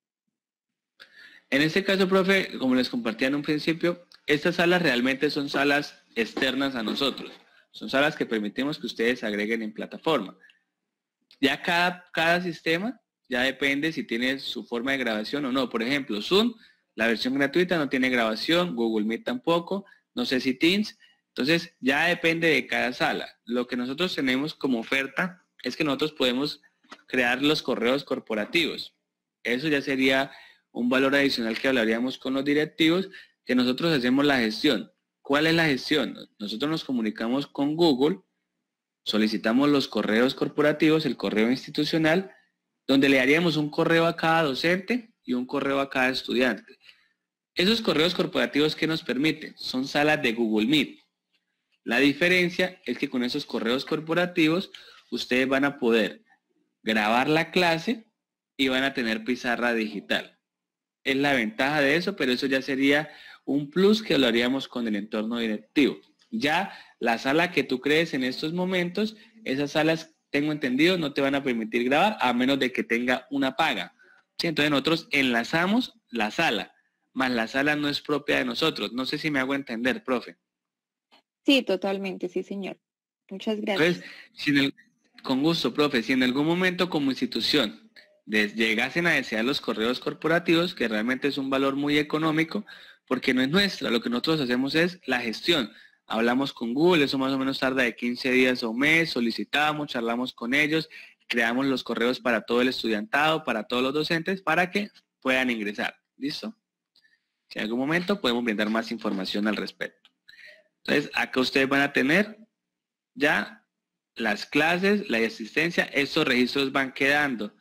En este caso, profe, como les compartía en un principio, estas salas realmente son salas externas a nosotros. Son salas que permitimos que ustedes agreguen en plataforma. Ya cada, cada sistema ya depende si tiene su forma de grabación o no. Por ejemplo, Zoom, la versión gratuita no tiene grabación, Google Meet tampoco, no sé si Teams. Entonces, ya depende de cada sala. Lo que nosotros tenemos como oferta es que nosotros podemos crear los correos corporativos. Eso ya sería un valor adicional que hablaríamos con los directivos, que nosotros hacemos la gestión. ¿Cuál es la gestión? Nosotros nos comunicamos con Google, solicitamos los correos corporativos, el correo institucional, donde le haríamos un correo a cada docente y un correo a cada estudiante. Esos correos corporativos, ¿qué nos permiten? Son salas de Google Meet. La diferencia es que con esos correos corporativos ustedes van a poder grabar la clase y van a tener pizarra digital. Es la ventaja de eso, pero eso ya sería un plus que lo haríamos con el entorno directivo. Ya la sala que tú crees en estos momentos, esas salas, tengo entendido, no te van a permitir grabar a menos de que tenga una paga. ¿Sí? Entonces nosotros enlazamos la sala, más la sala no es propia de nosotros. No sé si me hago entender, profe. Sí, totalmente, sí, señor. Muchas gracias. Entonces, si en el, con gusto, profe, si en algún momento como institución les llegasen a desear los correos corporativos, que realmente es un valor muy económico, porque no es nuestra, lo que nosotros hacemos es la gestión. Hablamos con Google, eso más o menos tarda de quince días a un mes, solicitamos, charlamos con ellos, creamos los correos para todo el estudiantado, para todos los docentes, para que puedan ingresar. ¿Listo? Si en algún momento podemos brindar más información al respecto. Entonces, acá ustedes van a tener ya las clases, la asistencia, estos registros van quedando.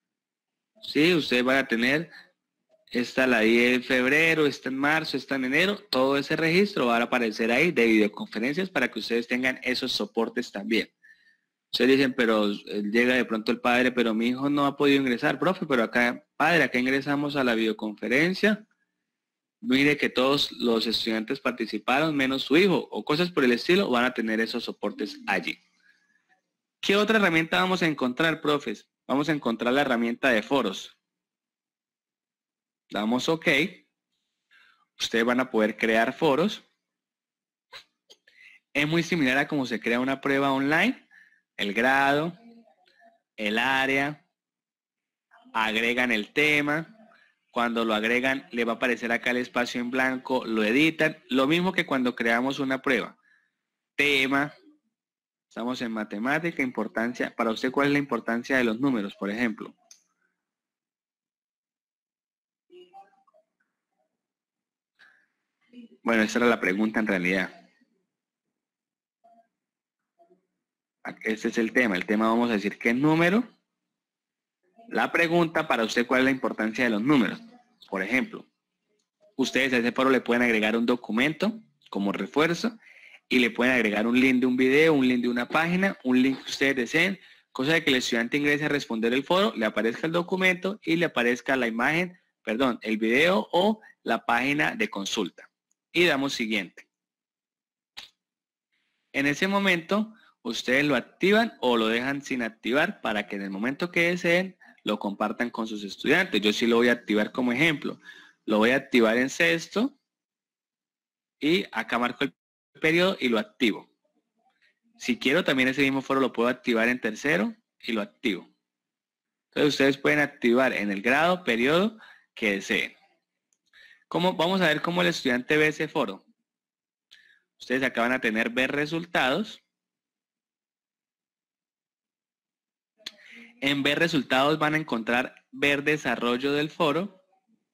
Sí, ustedes van a tener, esta la di en febrero, esta en marzo, esta en enero, todo ese registro va a aparecer ahí de videoconferencias para que ustedes tengan esos soportes también. Ustedes dicen, pero llega de pronto el padre, pero mi hijo no ha podido ingresar, profe, pero acá, padre, acá ingresamos a la videoconferencia. Mire que todos los estudiantes participaron, menos su hijo, o cosas por el estilo, van a tener esos soportes allí. ¿Qué otra herramienta vamos a encontrar, profes? Vamos a encontrar la herramienta de foros. Damos OK. Ustedes van a poder crear foros. Es muy similar a cómo se crea una prueba online. El grado, el área, agregan el tema. Cuando lo agregan, le va a aparecer acá el espacio en blanco, lo editan. Lo mismo que cuando creamos una prueba. Tema. Estamos en matemática, importancia. Para usted, ¿cuál es la importancia de los números, por ejemplo? Bueno, esa era la pregunta en realidad. Este es el tema. El tema vamos a decir qué número. La pregunta para usted, ¿cuál es la importancia de los números? Por ejemplo, ustedes a ese foro le pueden agregar un documento como refuerzo y le pueden agregar un link de un video, un link de una página, un link que ustedes deseen, cosa de que el estudiante ingrese a responder el foro, le aparezca el documento y le aparezca la imagen, perdón, el video o la página de consulta. Y damos siguiente. En ese momento, ustedes lo activan o lo dejan sin activar para que en el momento que deseen, lo compartan con sus estudiantes. Yo sí lo voy a activar como ejemplo. Lo voy a activar en sexto y acá marco el periodo y lo activo. Si quiero, también ese mismo foro lo puedo activar en tercero y lo activo. Entonces ustedes pueden activar en el grado, periodo que deseen. ¿Cómo? Vamos a ver cómo el estudiante ve ese foro. Ustedes acá van a tener ver resultados. En ver resultados van a encontrar ver desarrollo del foro.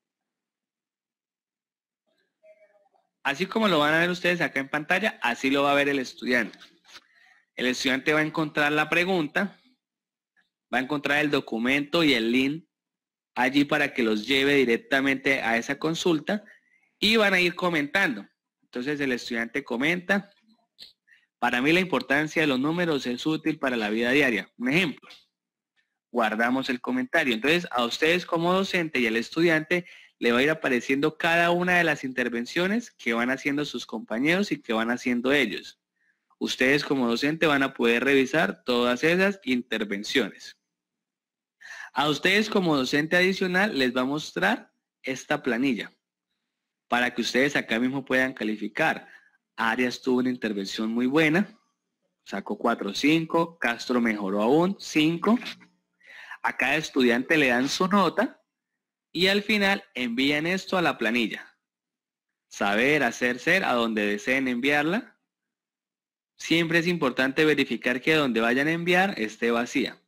Así como lo van a ver ustedes acá en pantalla, así lo va a ver el estudiante. El estudiante va a encontrar la pregunta, va a encontrar el documento y el link allí para que los lleve directamente a esa consulta y van a ir comentando. Entonces el estudiante comenta, para mí la importancia de los números es útil para la vida diaria. Un ejemplo. Guardamos el comentario. Entonces, a ustedes como docente y al estudiante le va a ir apareciendo cada una de las intervenciones que van haciendo sus compañeros y que van haciendo ellos. Ustedes como docente van a poder revisar todas esas intervenciones. A ustedes como docente adicional les va a mostrar esta planilla para que ustedes acá mismo puedan calificar. Arias tuvo una intervención muy buena, sacó cuatro punto cinco, Castro mejoró aún, cinco. A cada estudiante le dan su nota y al final envían esto a la planilla. Saber, hacer, ser, a donde deseen enviarla. Siempre es importante verificar que donde vayan a enviar esté vacía.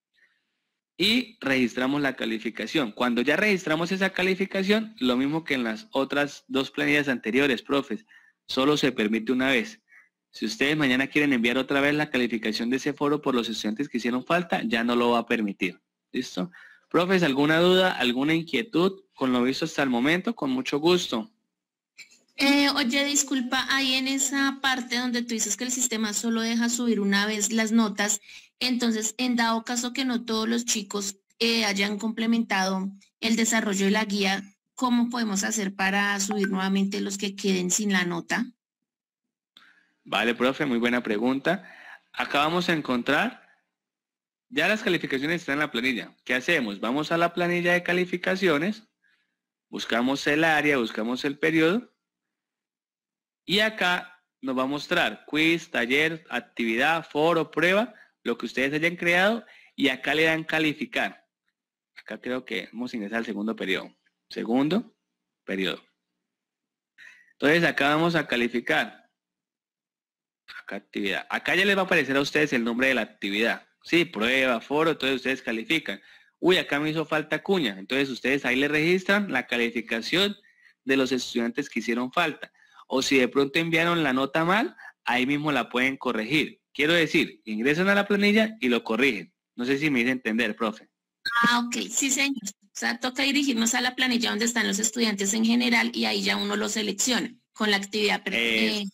Y registramos la calificación. Cuando ya registramos esa calificación, lo mismo que en las otras dos planillas anteriores, profes, solo se permite una vez. Si ustedes mañana quieren enviar otra vez la calificación de ese foro por los estudiantes que hicieron falta, ya no lo va a permitir. ¿Listo? Profes, ¿alguna duda, alguna inquietud con lo visto hasta el momento? Con mucho gusto. Eh, oye, disculpa, ahí en esa parte donde tú dices que el sistema solo deja subir una vez las notas, entonces, en dado caso que no todos los chicos eh, hayan complementado el desarrollo de la guía, ¿cómo podemos hacer para subir nuevamente los que queden sin la nota? Vale, profe, muy buena pregunta. Acá vamos a encontrar, ya las calificaciones están en la planilla. ¿Qué hacemos? Vamos a la planilla de calificaciones, buscamos el área, buscamos el periodo, y acá nos va a mostrar quiz, taller, actividad, foro, prueba, lo que ustedes hayan creado, y acá le dan calificar. Acá creo que vamos a ingresar al segundo periodo. Segundo periodo. Entonces acá vamos a calificar. Acá actividad. Acá ya les va a aparecer a ustedes el nombre de la actividad. Sí, prueba, foro, entonces ustedes califican. Uy, acá me hizo falta cuña. Entonces ustedes ahí le registran la calificación de los estudiantes que hicieron falta. O si de pronto enviaron la nota mal, ahí mismo la pueden corregir. Quiero decir, ingresan a la planilla y lo corrigen. No sé si me hice entender, profe. Ah, ok, sí, señor. O sea, toca dirigirnos a la planilla donde están los estudiantes en general y ahí ya uno lo selecciona con la actividad pertinente.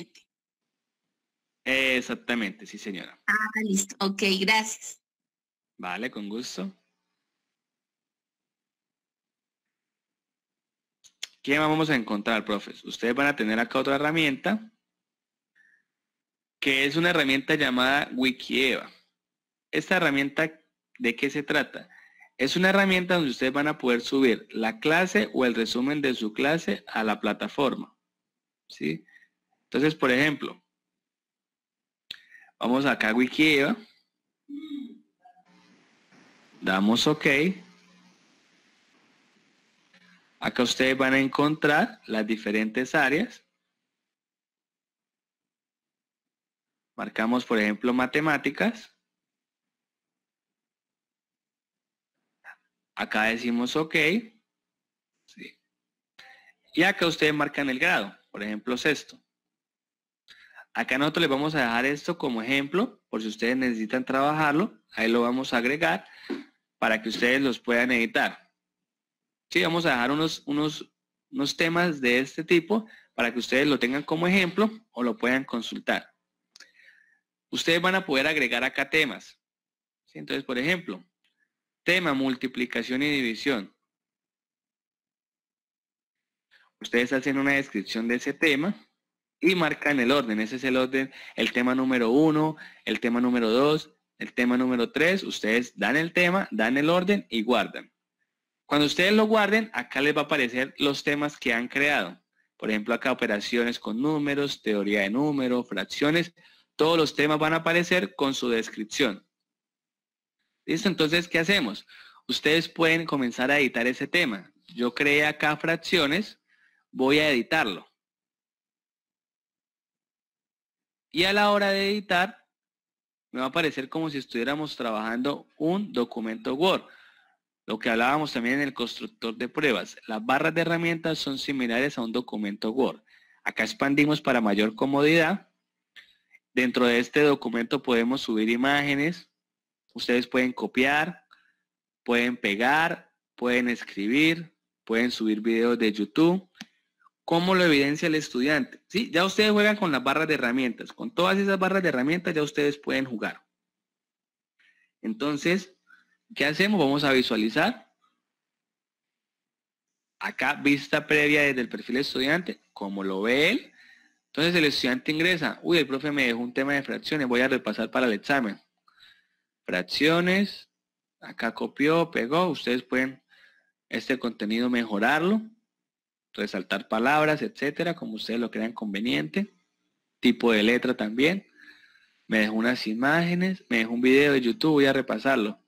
Eh, exactamente, sí, señora. Ah, listo. Ok, gracias. Vale, con gusto. ¿Qué vamos a encontrar, profes? Ustedes van a tener acá otra herramienta, que es una herramienta llamada Wikieva. Esta herramienta, ¿de qué se trata? Es una herramienta donde ustedes van a poder subir la clase o el resumen de su clase a la plataforma. ¿Sí? Entonces, por ejemplo, vamos acá a Wikieva, damos OK. Acá ustedes van a encontrar las diferentes áreas. Marcamos, por ejemplo, matemáticas. Acá decimos OK. Sí. Y acá ustedes marcan el grado, por ejemplo, sexto. Acá nosotros les vamos a dejar esto como ejemplo, por si ustedes necesitan trabajarlo. Ahí lo vamos a agregar para que ustedes los puedan editar. Sí, vamos a dejar unos, unos, unos temas de este tipo para que ustedes lo tengan como ejemplo o lo puedan consultar. Ustedes van a poder agregar acá temas. ¿Sí? Entonces, por ejemplo, tema multiplicación y división. Ustedes hacen una descripción de ese tema y marcan el orden. Ese es el orden, el tema número uno, el tema número dos, el tema número tres. Ustedes dan el tema, dan el orden y guardan. Cuando ustedes lo guarden, acá les va a aparecer los temas que han creado. Por ejemplo, acá operaciones con números, teoría de números, fracciones. Todos los temas van a aparecer con su descripción. ¿Listo? Entonces, ¿qué hacemos? Ustedes pueden comenzar a editar ese tema. Yo creé acá fracciones, voy a editarlo. Y a la hora de editar, me va a aparecer como si estuviéramos trabajando un documento Word. Lo que hablábamos también en el constructor de pruebas. Las barras de herramientas son similares a un documento Word. Acá expandimos para mayor comodidad. Dentro de este documento podemos subir imágenes. Ustedes pueden copiar, pueden pegar, pueden escribir, pueden subir videos de YouTube. ¿Cómo lo evidencia el estudiante? Sí, ya ustedes juegan con las barras de herramientas. Con todas esas barras de herramientas ya ustedes pueden jugar. Entonces, ¿qué hacemos? Vamos a visualizar. Acá, vista previa desde el perfil estudiante, como lo ve él. Entonces el estudiante ingresa, uy, el profe me dejó un tema de fracciones, voy a repasar para el examen. Fracciones, acá copió, pegó, ustedes pueden este contenido mejorarlo, resaltar palabras, etcétera, como ustedes lo crean conveniente. Tipo de letra también. Me dejó unas imágenes, me dejó un video de YouTube, voy a repasarlo.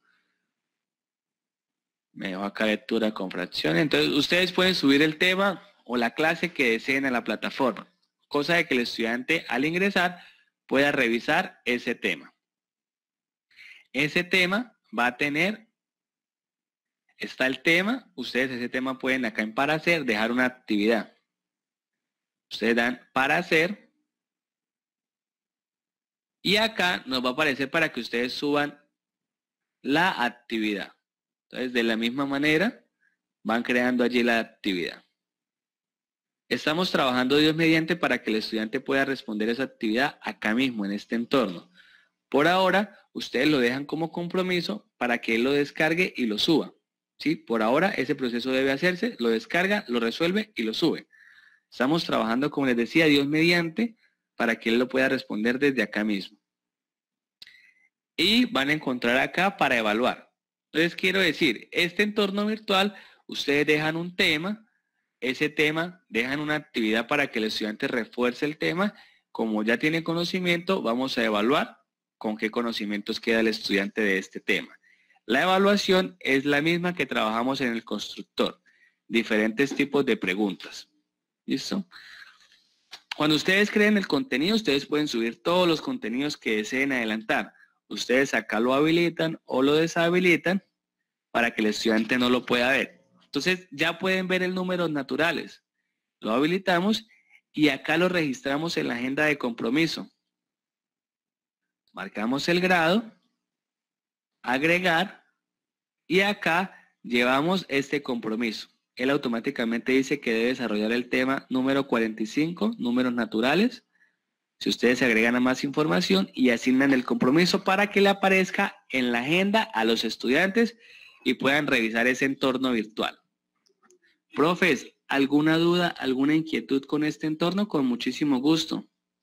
Me dejó acá lectura con fracciones. Entonces ustedes pueden subir el tema o la clase que deseen a la plataforma. Cosa de que el estudiante al ingresar pueda revisar ese tema. Ese tema va a tener, está el tema, ustedes ese tema pueden acá en para hacer, dejar una actividad. Ustedes dan para hacer y acá nos va a aparecer para que ustedes suban la actividad. Entonces de la misma manera van creando allí la actividad. Estamos trabajando Dios mediante para que el estudiante pueda responder esa actividad acá mismo en este entorno. Por ahora, ustedes lo dejan como compromiso para que él lo descargue y lo suba. ¿Sí? Por ahora ese proceso debe hacerse, lo descarga, lo resuelve y lo sube. Estamos trabajando, como les decía, Dios mediante, para que él lo pueda responder desde acá mismo. Y van a encontrar acá para evaluar. Entonces quiero decir, este entorno virtual, ustedes dejan un tema, ese tema, dejan una actividad para que el estudiante refuerce el tema. Como ya tiene conocimiento, vamos a evaluar con qué conocimientos queda el estudiante de este tema. La evaluación es la misma que trabajamos en el constructor. Diferentes tipos de preguntas. ¿Listo? Cuando ustedes creen el contenido, ustedes pueden subir todos los contenidos que deseen adelantar. Ustedes acá lo habilitan o lo deshabilitan para que el estudiante no lo pueda ver. Entonces ya pueden ver el números naturales. Lo habilitamos y acá lo registramos en la agenda de compromiso. Marcamos el grado, agregar y acá llevamos este compromiso. Él automáticamente dice que debe desarrollar el tema número cuarenta y cinco, números naturales. Si ustedes se agregan a más información y asignan el compromiso para que le aparezca en la agenda a los estudiantes y puedan revisar ese entorno virtual. Profes, ¿alguna duda, alguna inquietud con este entorno? Con muchísimo gusto.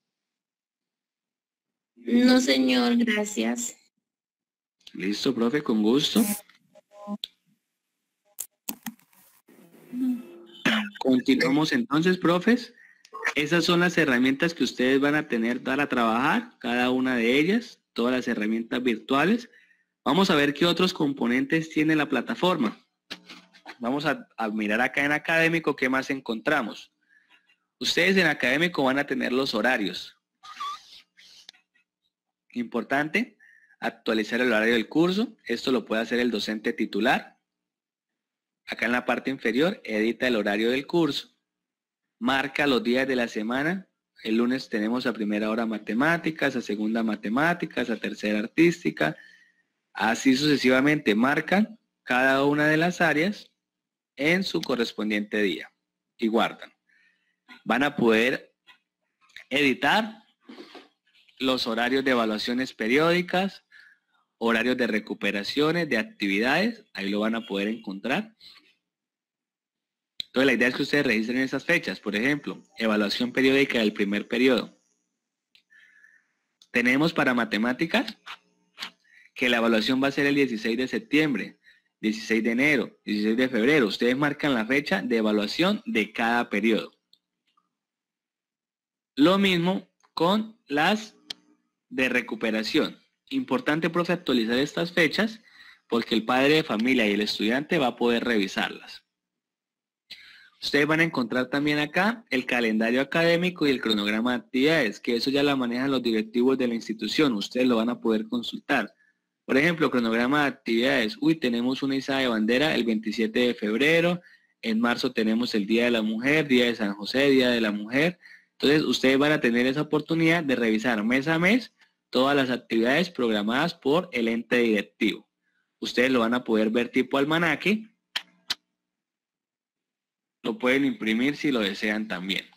No, señor, gracias. Listo, profe, con gusto. Continuamos entonces, profes. Esas son las herramientas que ustedes van a tener para trabajar, cada una de ellas, todas las herramientas virtuales. Vamos a ver qué otros componentes tiene la plataforma. Vamos a, a mirar acá en académico qué más encontramos. Ustedes en académico van a tener los horarios. Importante, actualizar el horario del curso. Esto lo puede hacer el docente titular. Acá en la parte inferior, edita el horario del curso. Marca los días de la semana. El lunes tenemos a primera hora matemáticas, a segunda matemáticas, a tercera artística. Así sucesivamente marcan cada una de las áreas en su correspondiente día y guardan. Van a poder editar los horarios de evaluaciones periódicas, horarios de recuperaciones, de actividades, ahí lo van a poder encontrar. Entonces la idea es que ustedes registren esas fechas. Por ejemplo, evaluación periódica del primer periodo. Tenemos para matemáticas que la evaluación va a ser el dieciséis de septiembre, dieciséis de enero, dieciséis de febrero. Ustedes marcan la fecha de evaluación de cada periodo. Lo mismo con las de recuperación. Importante, profe, actualizar estas fechas porque el padre de familia y el estudiante va a poder revisarlas. Ustedes van a encontrar también acá el calendario académico y el cronograma de actividades, que eso ya la manejan los directivos de la institución. Ustedes lo van a poder consultar. Por ejemplo, cronograma de actividades. Uy, tenemos una izada de bandera el veintisiete de febrero. En marzo tenemos el Día de la Mujer, Día de San José, Día de la Mujer. Entonces, ustedes van a tener esa oportunidad de revisar mes a mes todas las actividades programadas por el ente directivo. Ustedes lo van a poder ver tipo almanaque. Lo pueden imprimir si lo desean también.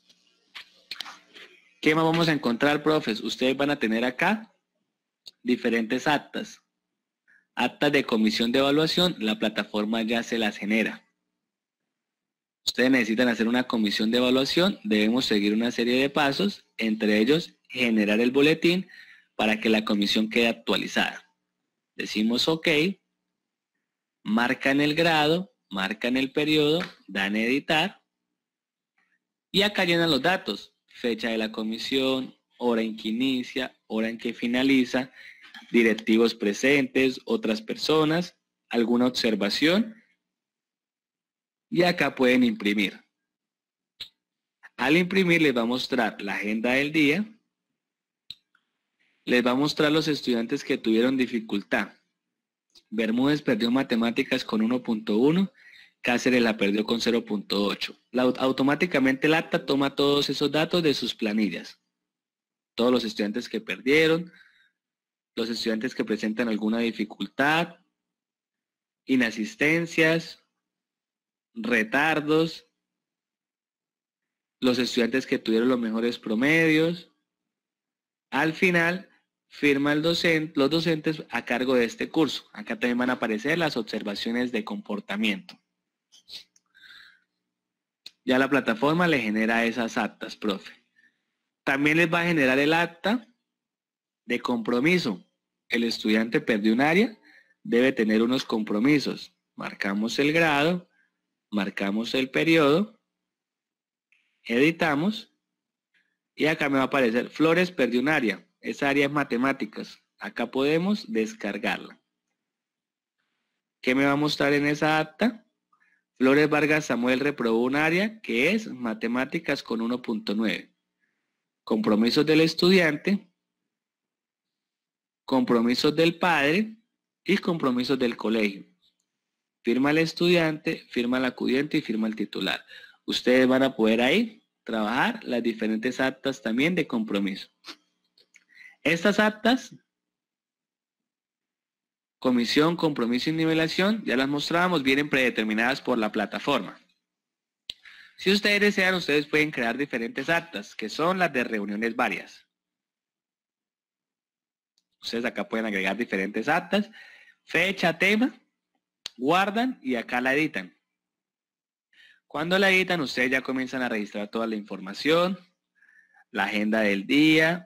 ¿Qué más vamos a encontrar, profes? Ustedes van a tener acá diferentes actas. Actas de comisión de evaluación, la plataforma ya se las genera. Ustedes necesitan hacer una comisión de evaluación, debemos seguir una serie de pasos, entre ellos generar el boletín para que la comisión quede actualizada. Decimos OK, marcan el grado, marcan el periodo, dan editar y acá llenan los datos, fecha de la comisión, hora en que inicia, hora en que finaliza, directivos presentes, otras personas, alguna observación y acá pueden imprimir. Al imprimir les va a mostrar la agenda del día, les va a mostrar los estudiantes que tuvieron dificultad. Bermúdez perdió matemáticas con uno punto uno, Cáceres la perdió con cero punto ocho. La, automáticamente el acta toma todos esos datos de sus planillas. Todos los estudiantes que perdieron, los estudiantes que presentan alguna dificultad, inasistencias, retardos, los estudiantes que tuvieron los mejores promedios. Al final, firma el docente, los docentes a cargo de este curso. Acá también van a aparecer las observaciones de comportamiento. Ya la plataforma le genera esas actas, profe. También les va a generar el acta de compromiso. El estudiante perdió un área, debe tener unos compromisos. Marcamos el grado, marcamos el periodo, editamos y acá me va a aparecer Flores perdió un área. Esa área es matemáticas. Acá podemos descargarla. ¿Qué me va a mostrar en esa acta? Flores Vargas Samuel reprobó un área que es matemáticas con uno punto nueve. Compromisos del estudiante, compromisos del padre y compromisos del colegio. Firma el estudiante, firma el acudiente y firma el titular. Ustedes van a poder ahí trabajar las diferentes actas también de compromiso. Estas actas, comisión, compromiso y nivelación, ya las mostrábamos, vienen predeterminadas por la plataforma. Si ustedes desean, ustedes pueden crear diferentes actas, que son las de reuniones varias. Ustedes acá pueden agregar diferentes actas, fecha, tema, guardan y acá la editan. Cuando la editan, ustedes ya comienzan a registrar toda la información, la agenda del día,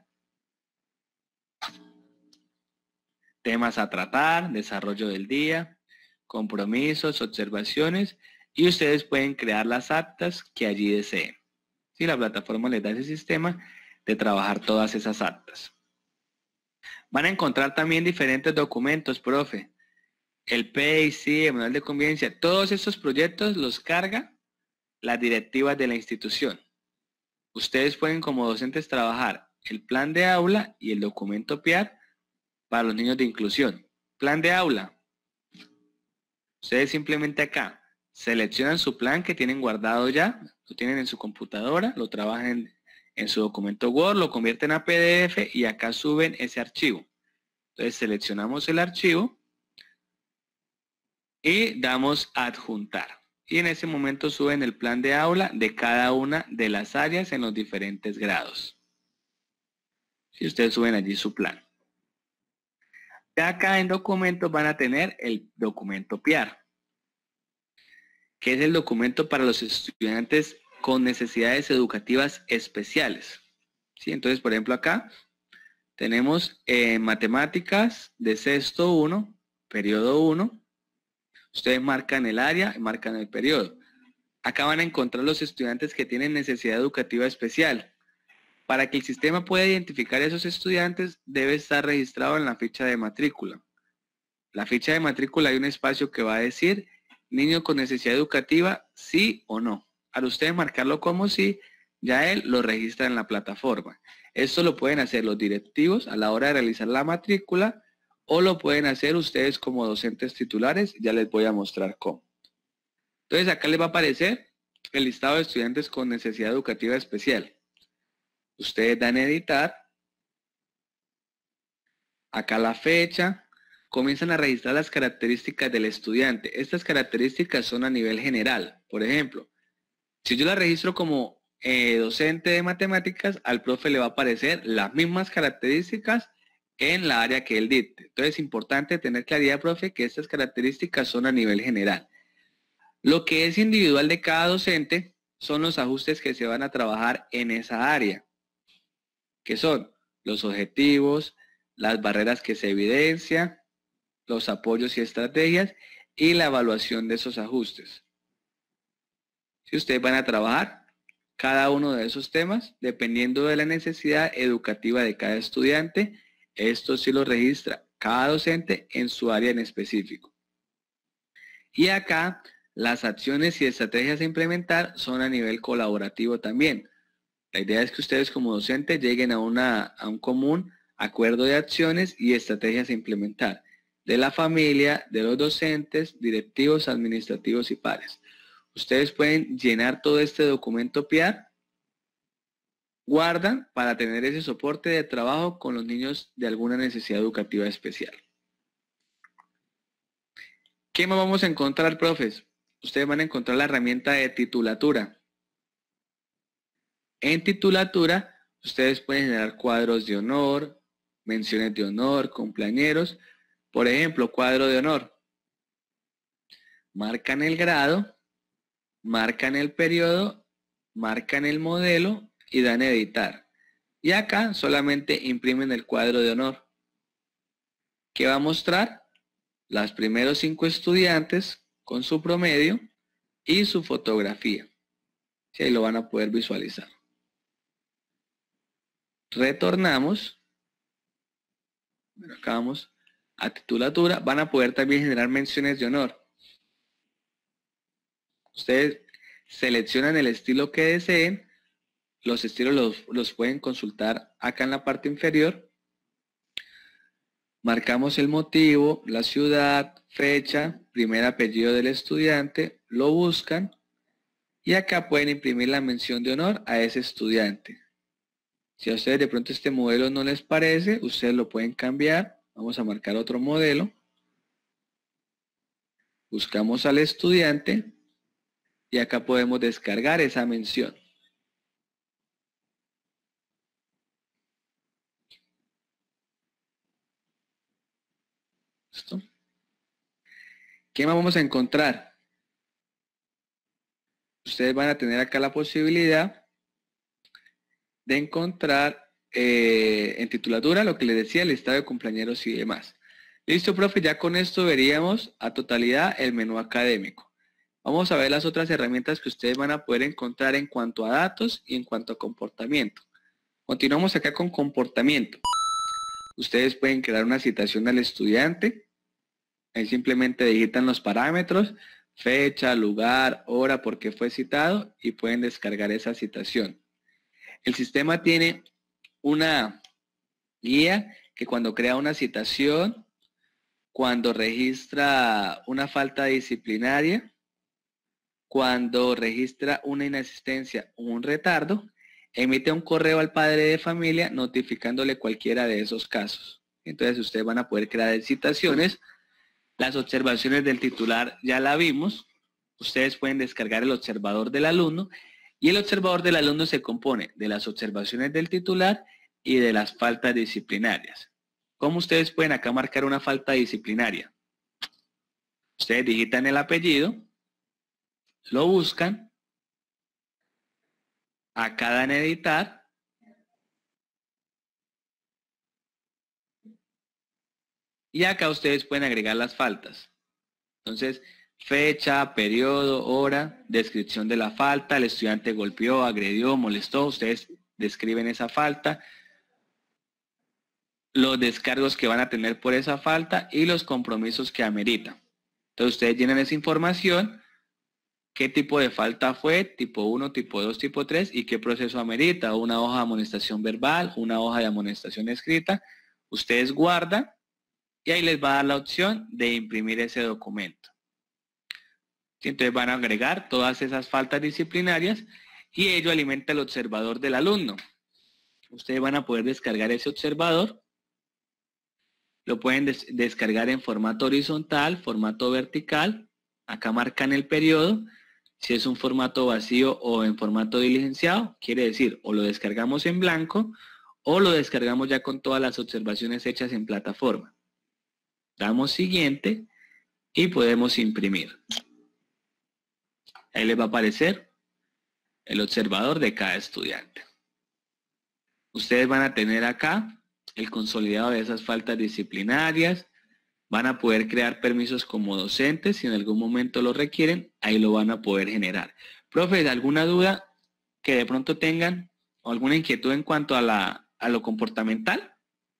temas a tratar, desarrollo del día, compromisos, observaciones, y ustedes pueden crear las actas que allí deseen. Si la plataforma les da ese sistema de trabajar todas esas actas. Van a encontrar también diferentes documentos, profe. El P I C, el manual de convivencia, todos estos proyectos los carga las directivas de la institución. Ustedes pueden como docentes trabajar el plan de aula y el documento P I A R para los niños de inclusión. Plan de aula. Ustedes simplemente acá seleccionan su plan que tienen guardado ya, lo tienen en su computadora, lo trabajan en su documento Word, lo convierten a P D F y acá suben ese archivo. Entonces seleccionamos el archivo y damos adjuntar. Y en ese momento suben el plan de aula de cada una de las áreas en los diferentes grados. Si ustedes suben allí su plan. Ya acá en documentos van a tener el documento P I A R, que es el documento para los estudiantes con necesidades educativas especiales. ¿Sí? Entonces, por ejemplo, acá tenemos eh, matemáticas de sexto uno, periodo uno. Ustedes marcan el área y marcan el periodo. Acá van a encontrar los estudiantes que tienen necesidad educativa especial. Para que el sistema pueda identificar a esos estudiantes, debe estar registrado en la ficha de matrícula. La ficha de matrícula hay un espacio que va a decir niño con necesidad educativa, sí o no. Al ustedes marcarlo como sí, ya él lo registra en la plataforma. Esto lo pueden hacer los directivos a la hora de realizar la matrícula o lo pueden hacer ustedes como docentes titulares. Ya les voy a mostrar cómo. Entonces acá les va a aparecer el listado de estudiantes con necesidad educativa especial. Ustedes dan editar, acá la fecha, comienzan a registrar las características del estudiante. Estas características son a nivel general. Por ejemplo, si yo la registro como eh, docente de matemáticas, al profe le va a aparecer las mismas características en la área que él dicte. Entonces es importante tener claridad, profe, que estas características son a nivel general. Lo que es individual de cada docente son los ajustes que se van a trabajar en esa área, que son los objetivos, las barreras que se evidencian, los apoyos y estrategias y la evaluación de esos ajustes. Si ustedes van a trabajar cada uno de esos temas, dependiendo de la necesidad educativa de cada estudiante, esto sí lo registra cada docente en su área en específico. Y acá, las acciones y estrategias a implementar son a nivel colaborativo también. La idea es que ustedes como docentes lleguen a, una, a un común acuerdo de acciones y estrategias a implementar de la familia, de los docentes, directivos, administrativos y pares. Ustedes pueden llenar todo este documento P I A R, guardan para tener ese soporte de trabajo con los niños de alguna necesidad educativa especial. ¿Qué más vamos a encontrar, profes? Ustedes van a encontrar la herramienta de titulatura. En titulatura, ustedes pueden generar cuadros de honor, menciones de honor, cumpleañeros. Por ejemplo, cuadro de honor. Marcan el grado, marcan el periodo, marcan el modelo y dan a editar. Y acá solamente imprimen el cuadro de honor. ¿Qué va a mostrar? Los primeros cinco estudiantes con su promedio y su fotografía. Y ahí lo van a poder visualizar. Retornamos. Bueno, acá vamos a titulatura. Van a poder también generar menciones de honor. Ustedes seleccionan el estilo que deseen. Los estilos los, los pueden consultar acá en la parte inferior. Marcamos el motivo, la ciudad, fecha, primer apellido del estudiante, lo buscan y acá pueden imprimir la mención de honor a ese estudiante. Si a ustedes de pronto este modelo no les parece, ustedes lo pueden cambiar. Vamos a marcar otro modelo. Buscamos al estudiante y acá podemos descargar esa mención. ¿Listo? ¿Qué más vamos a encontrar? Ustedes van a tener acá la posibilidad de encontrar eh, en titulatura lo que les decía, el listado de cumpleañeros y demás. Listo, profe, ya con esto veríamos a totalidad el menú académico. Vamos a ver las otras herramientas que ustedes van a poder encontrar en cuanto a datos y en cuanto a comportamiento. Continuamos acá con comportamiento. Ustedes pueden crear una citación al estudiante. Ahí simplemente digitan los parámetros, fecha, lugar, hora, por qué fue citado y pueden descargar esa citación. El sistema tiene una guía que cuando crea una citación, cuando registra una falta disciplinaria, cuando registra una inasistencia o un retardo, emite un correo al padre de familia notificándole cualquiera de esos casos. Entonces ustedes van a poder crear citaciones. Las observaciones del titular ya la vimos. Ustedes pueden descargar el observador del alumno y el observador del alumno se compone de las observaciones del titular y de las faltas disciplinarias. ¿Cómo ustedes pueden acá marcar una falta disciplinaria? Ustedes digitan el apellido, lo buscan, acá dan editar y acá ustedes pueden agregar las faltas. Entonces, fecha, periodo, hora, descripción de la falta, el estudiante golpeó, agredió, molestó, ustedes describen esa falta, los descargos que van a tener por esa falta y los compromisos que ameritan. Entonces ustedes llenan esa información, qué tipo de falta fue, tipo uno, tipo dos, tipo tres y qué proceso amerita, una hoja de amonestación verbal, una hoja de amonestación escrita, ustedes guardan y ahí les va a dar la opción de imprimir ese documento. Entonces van a agregar todas esas faltas disciplinarias y ello alimenta el observador del alumno. Ustedes van a poder descargar ese observador. Lo pueden des descargar en formato horizontal, formato vertical. Acá marcan el periodo. Si es un formato vacío o en formato diligenciado, quiere decir o lo descargamos en blanco o lo descargamos ya con todas las observaciones hechas en plataforma. Damos siguiente y podemos imprimir. Ahí les va a aparecer el observador de cada estudiante. Ustedes van a tener acá el consolidado de esas faltas disciplinarias, van a poder crear permisos como docentes, si en algún momento lo requieren, ahí lo van a poder generar. Profe, ¿alguna duda que de pronto tengan o alguna inquietud en cuanto a, la, a lo comportamental?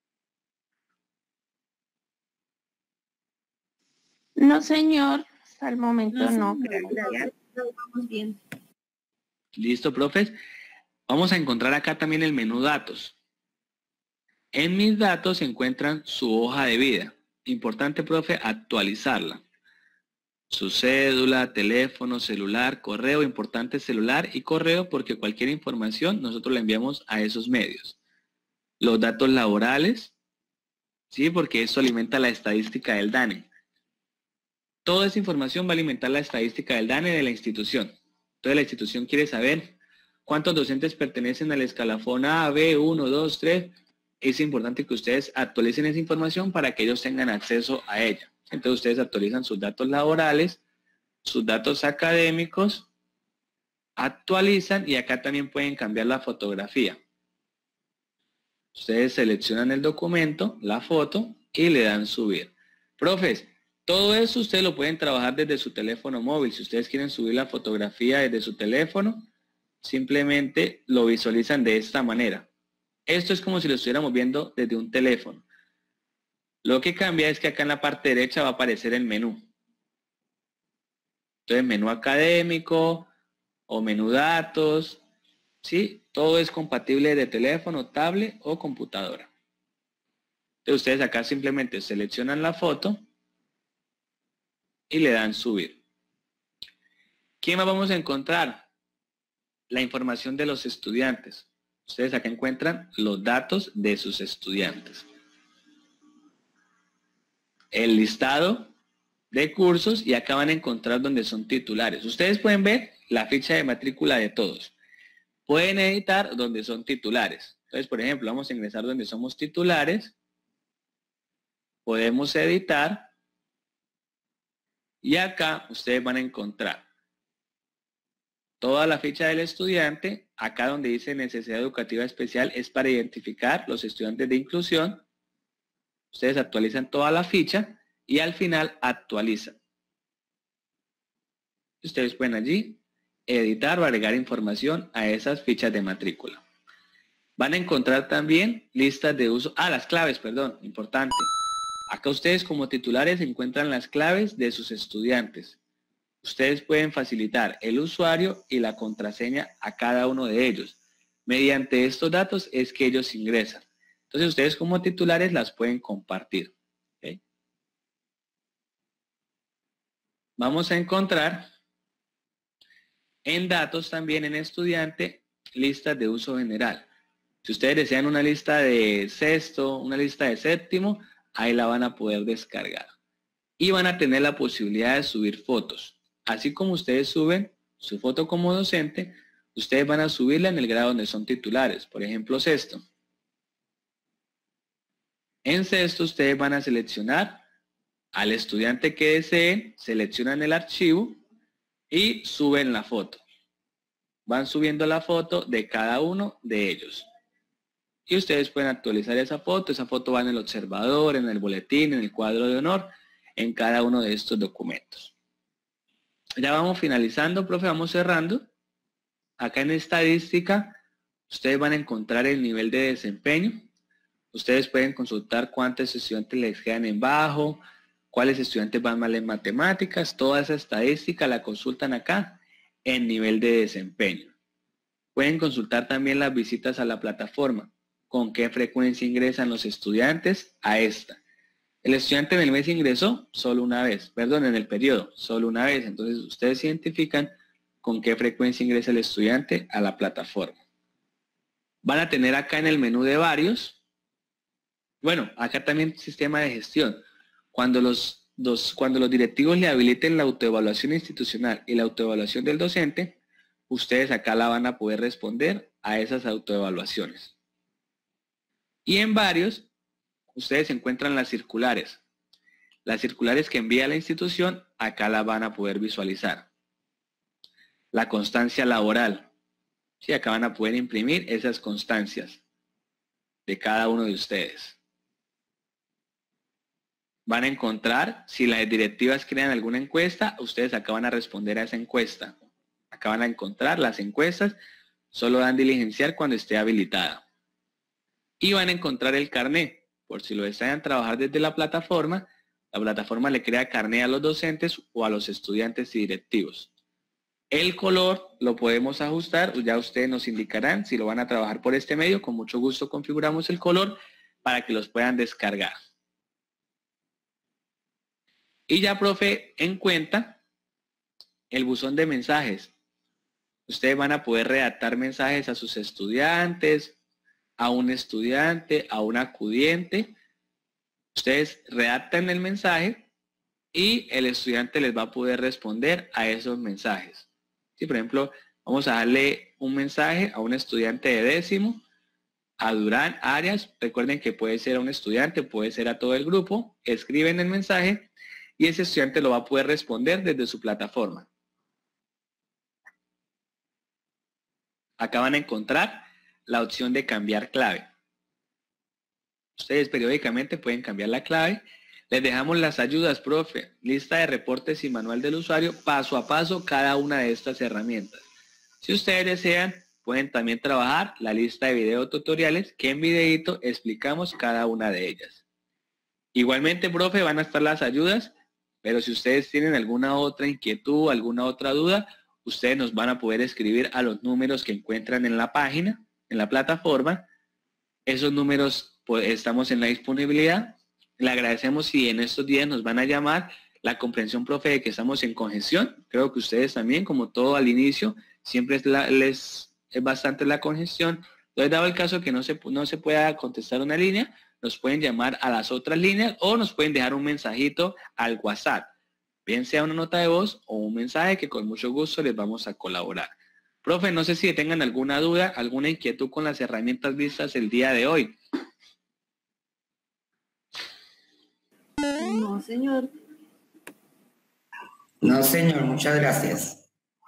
No, señor, hasta el momento No, no. señor, gracias. Vamos bien. Listo, profes. Vamos a encontrar acá también el menú datos. En mis datos se encuentran su hoja de vida. Importante, profe, actualizarla. Su cédula, teléfono, celular, correo, importante celular y correo porque cualquier información nosotros la enviamos a esos medios. Los datos laborales, sí, porque eso alimenta la estadística del DANE. Toda esa información va a alimentar la estadística del DANE de la institución. Entonces la institución quiere saber cuántos docentes pertenecen al escalafón A, B, uno, dos, tres. Es importante que ustedes actualicen esa información para que ellos tengan acceso a ella. Entonces ustedes actualizan sus datos laborales, sus datos académicos, actualizan y acá también pueden cambiar la fotografía. Ustedes seleccionan el documento, la foto y le dan subir. Profes, todo eso ustedes lo pueden trabajar desde su teléfono móvil. Si ustedes quieren subir la fotografía desde su teléfono, simplemente lo visualizan de esta manera. Esto es como si lo estuviéramos viendo desde un teléfono. Lo que cambia es que acá en la parte derecha va a aparecer el menú. Entonces, menú académico o menú datos, ¿sí? Todo es compatible de teléfono, tablet o computadora. Entonces, ustedes acá simplemente seleccionan la foto y le dan subir. ¿Qué más vamos a encontrar? La información de los estudiantes. Ustedes acá encuentran los datos de sus estudiantes. El listado de cursos y acá van a encontrar donde son titulares. Ustedes pueden ver la ficha de matrícula de todos. Pueden editar donde son titulares. Entonces, por ejemplo, vamos a ingresar donde somos titulares. Podemos editar. Y acá ustedes van a encontrar toda la ficha del estudiante. Acá donde dice necesidad educativa especial es para identificar los estudiantes de inclusión. Ustedes actualizan toda la ficha y al final actualizan. Ustedes pueden allí editar o agregar información a esas fichas de matrícula. Van a encontrar también listas de uso. Ah, las claves, perdón, importante. Acá ustedes como titulares encuentran las claves de sus estudiantes. Ustedes pueden facilitar el usuario y la contraseña a cada uno de ellos. Mediante estos datos es que ellos ingresan. Entonces ustedes como titulares las pueden compartir. ¿Okay? Vamos a encontrar en datos también en estudiante listas de uso general. Si ustedes desean una lista de sexto, una lista de séptimo, ahí la van a poder descargar. Y van a tener la posibilidad de subir fotos. Así como ustedes suben su foto como docente, ustedes van a subirla en el grado donde son titulares. Por ejemplo, sexto. En sexto ustedes van a seleccionar al estudiante que deseen, seleccionan el archivo y suben la foto. Van subiendo la foto de cada uno de ellos. Y ustedes pueden actualizar esa foto. Esa foto va en el observador, en el boletín, en el cuadro de honor, en cada uno de estos documentos. Ya vamos finalizando, profe, vamos cerrando. Acá en estadística, ustedes van a encontrar el nivel de desempeño. Ustedes pueden consultar cuántos estudiantes les quedan en bajo, cuáles estudiantes van mal en matemáticas. Toda esa estadística la consultan acá en nivel de desempeño. Pueden consultar también las visitas a la plataforma. Con qué frecuencia ingresan los estudiantes a esta. El estudiante en el mes ingresó solo una vez, perdón, en el periodo, solo una vez. Entonces ustedes identifican con qué frecuencia ingresa el estudiante a la plataforma. Van a tener acá en el menú de varios. Bueno, acá también sistema de gestión. Cuando los, dos, cuando los directivos le habiliten la autoevaluación institucional y la autoevaluación del docente, ustedes acá la van a poder responder a esas autoevaluaciones. Y en varios, ustedes encuentran las circulares. Las circulares que envía la institución, acá la van a poder visualizar. la constancia laboral. Sí, acá van a poder imprimir esas constancias de cada uno de ustedes. Van a encontrar, si las directivas crean alguna encuesta, ustedes acá van a responder a esa encuesta. Acá van a encontrar las encuestas, solo dan diligenciar cuando esté habilitada. Y van a encontrar el carné, por si lo desean trabajar desde la plataforma, la plataforma le crea carné a los docentes o a los estudiantes y directivos. El color lo podemos ajustar, ya ustedes nos indicarán si lo van a trabajar por este medio, con mucho gusto configuramos el color para que los puedan descargar. Y ya, profe, en cuenta el buzón de mensajes. Ustedes van a poder redactar mensajes a sus estudiantes, a un estudiante, a un acudiente. Ustedes redactan el mensaje y el estudiante les va a poder responder a esos mensajes. Si, por ejemplo, vamos a darle un mensaje a un estudiante de décimo, a Durán Arias. Recuerden que puede ser a un estudiante, puede ser a todo el grupo. Escriben el mensaje y ese estudiante lo va a poder responder desde su plataforma. Acá van a encontrar la opción de cambiar clave. Ustedes periódicamente pueden cambiar la clave. Les dejamos las ayudas, profe, lista de reportes y manual del usuario, paso a paso cada una de estas herramientas. Si ustedes desean, pueden también trabajar la lista de video tutoriales que en videito explicamos cada una de ellas. Igualmente, profe, van a estar las ayudas, pero si ustedes tienen alguna otra inquietud, alguna otra duda, ustedes nos van a poder escribir a los números que encuentran en la página, en la plataforma. Esos números, pues, estamos en la disponibilidad. Le agradecemos si en estos días nos van a llamar. La comprensión, profe, de que estamos en congestión. Creo que ustedes también, como todo al inicio, siempre es, la, les, es bastante la congestión. Entonces, dado el caso que no se, no se pueda contestar una línea, nos pueden llamar a las otras líneas o nos pueden dejar un mensajito al WhatsApp. Bien sea una nota de voz o un mensaje que con mucho gusto les vamos a colaborar. Profe, no sé si tengan alguna duda, alguna inquietud con las herramientas vistas el día de hoy. No, señor. No, señor, muchas gracias.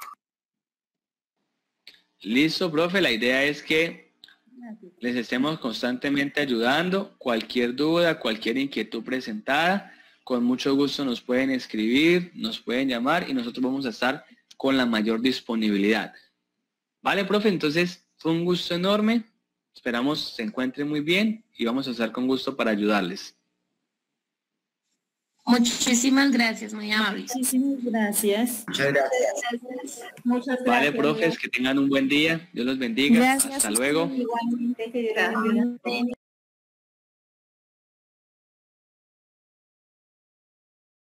Listo, profe, la idea es que les estemos constantemente ayudando. Cualquier duda, cualquier inquietud presentada, con mucho gusto nos pueden escribir, nos pueden llamar y nosotros vamos a estar con la mayor disponibilidad. Vale, profe, entonces fue un gusto enorme. Esperamos se encuentren muy bien y vamos a estar con gusto para ayudarles. Muchísimas gracias, muy amable. Muchísimas gracias. Muchas gracias. Muchas gracias. Vale, profes, que tengan un buen día. Dios los bendiga. Gracias. Hasta luego. Igualmente, que gracias.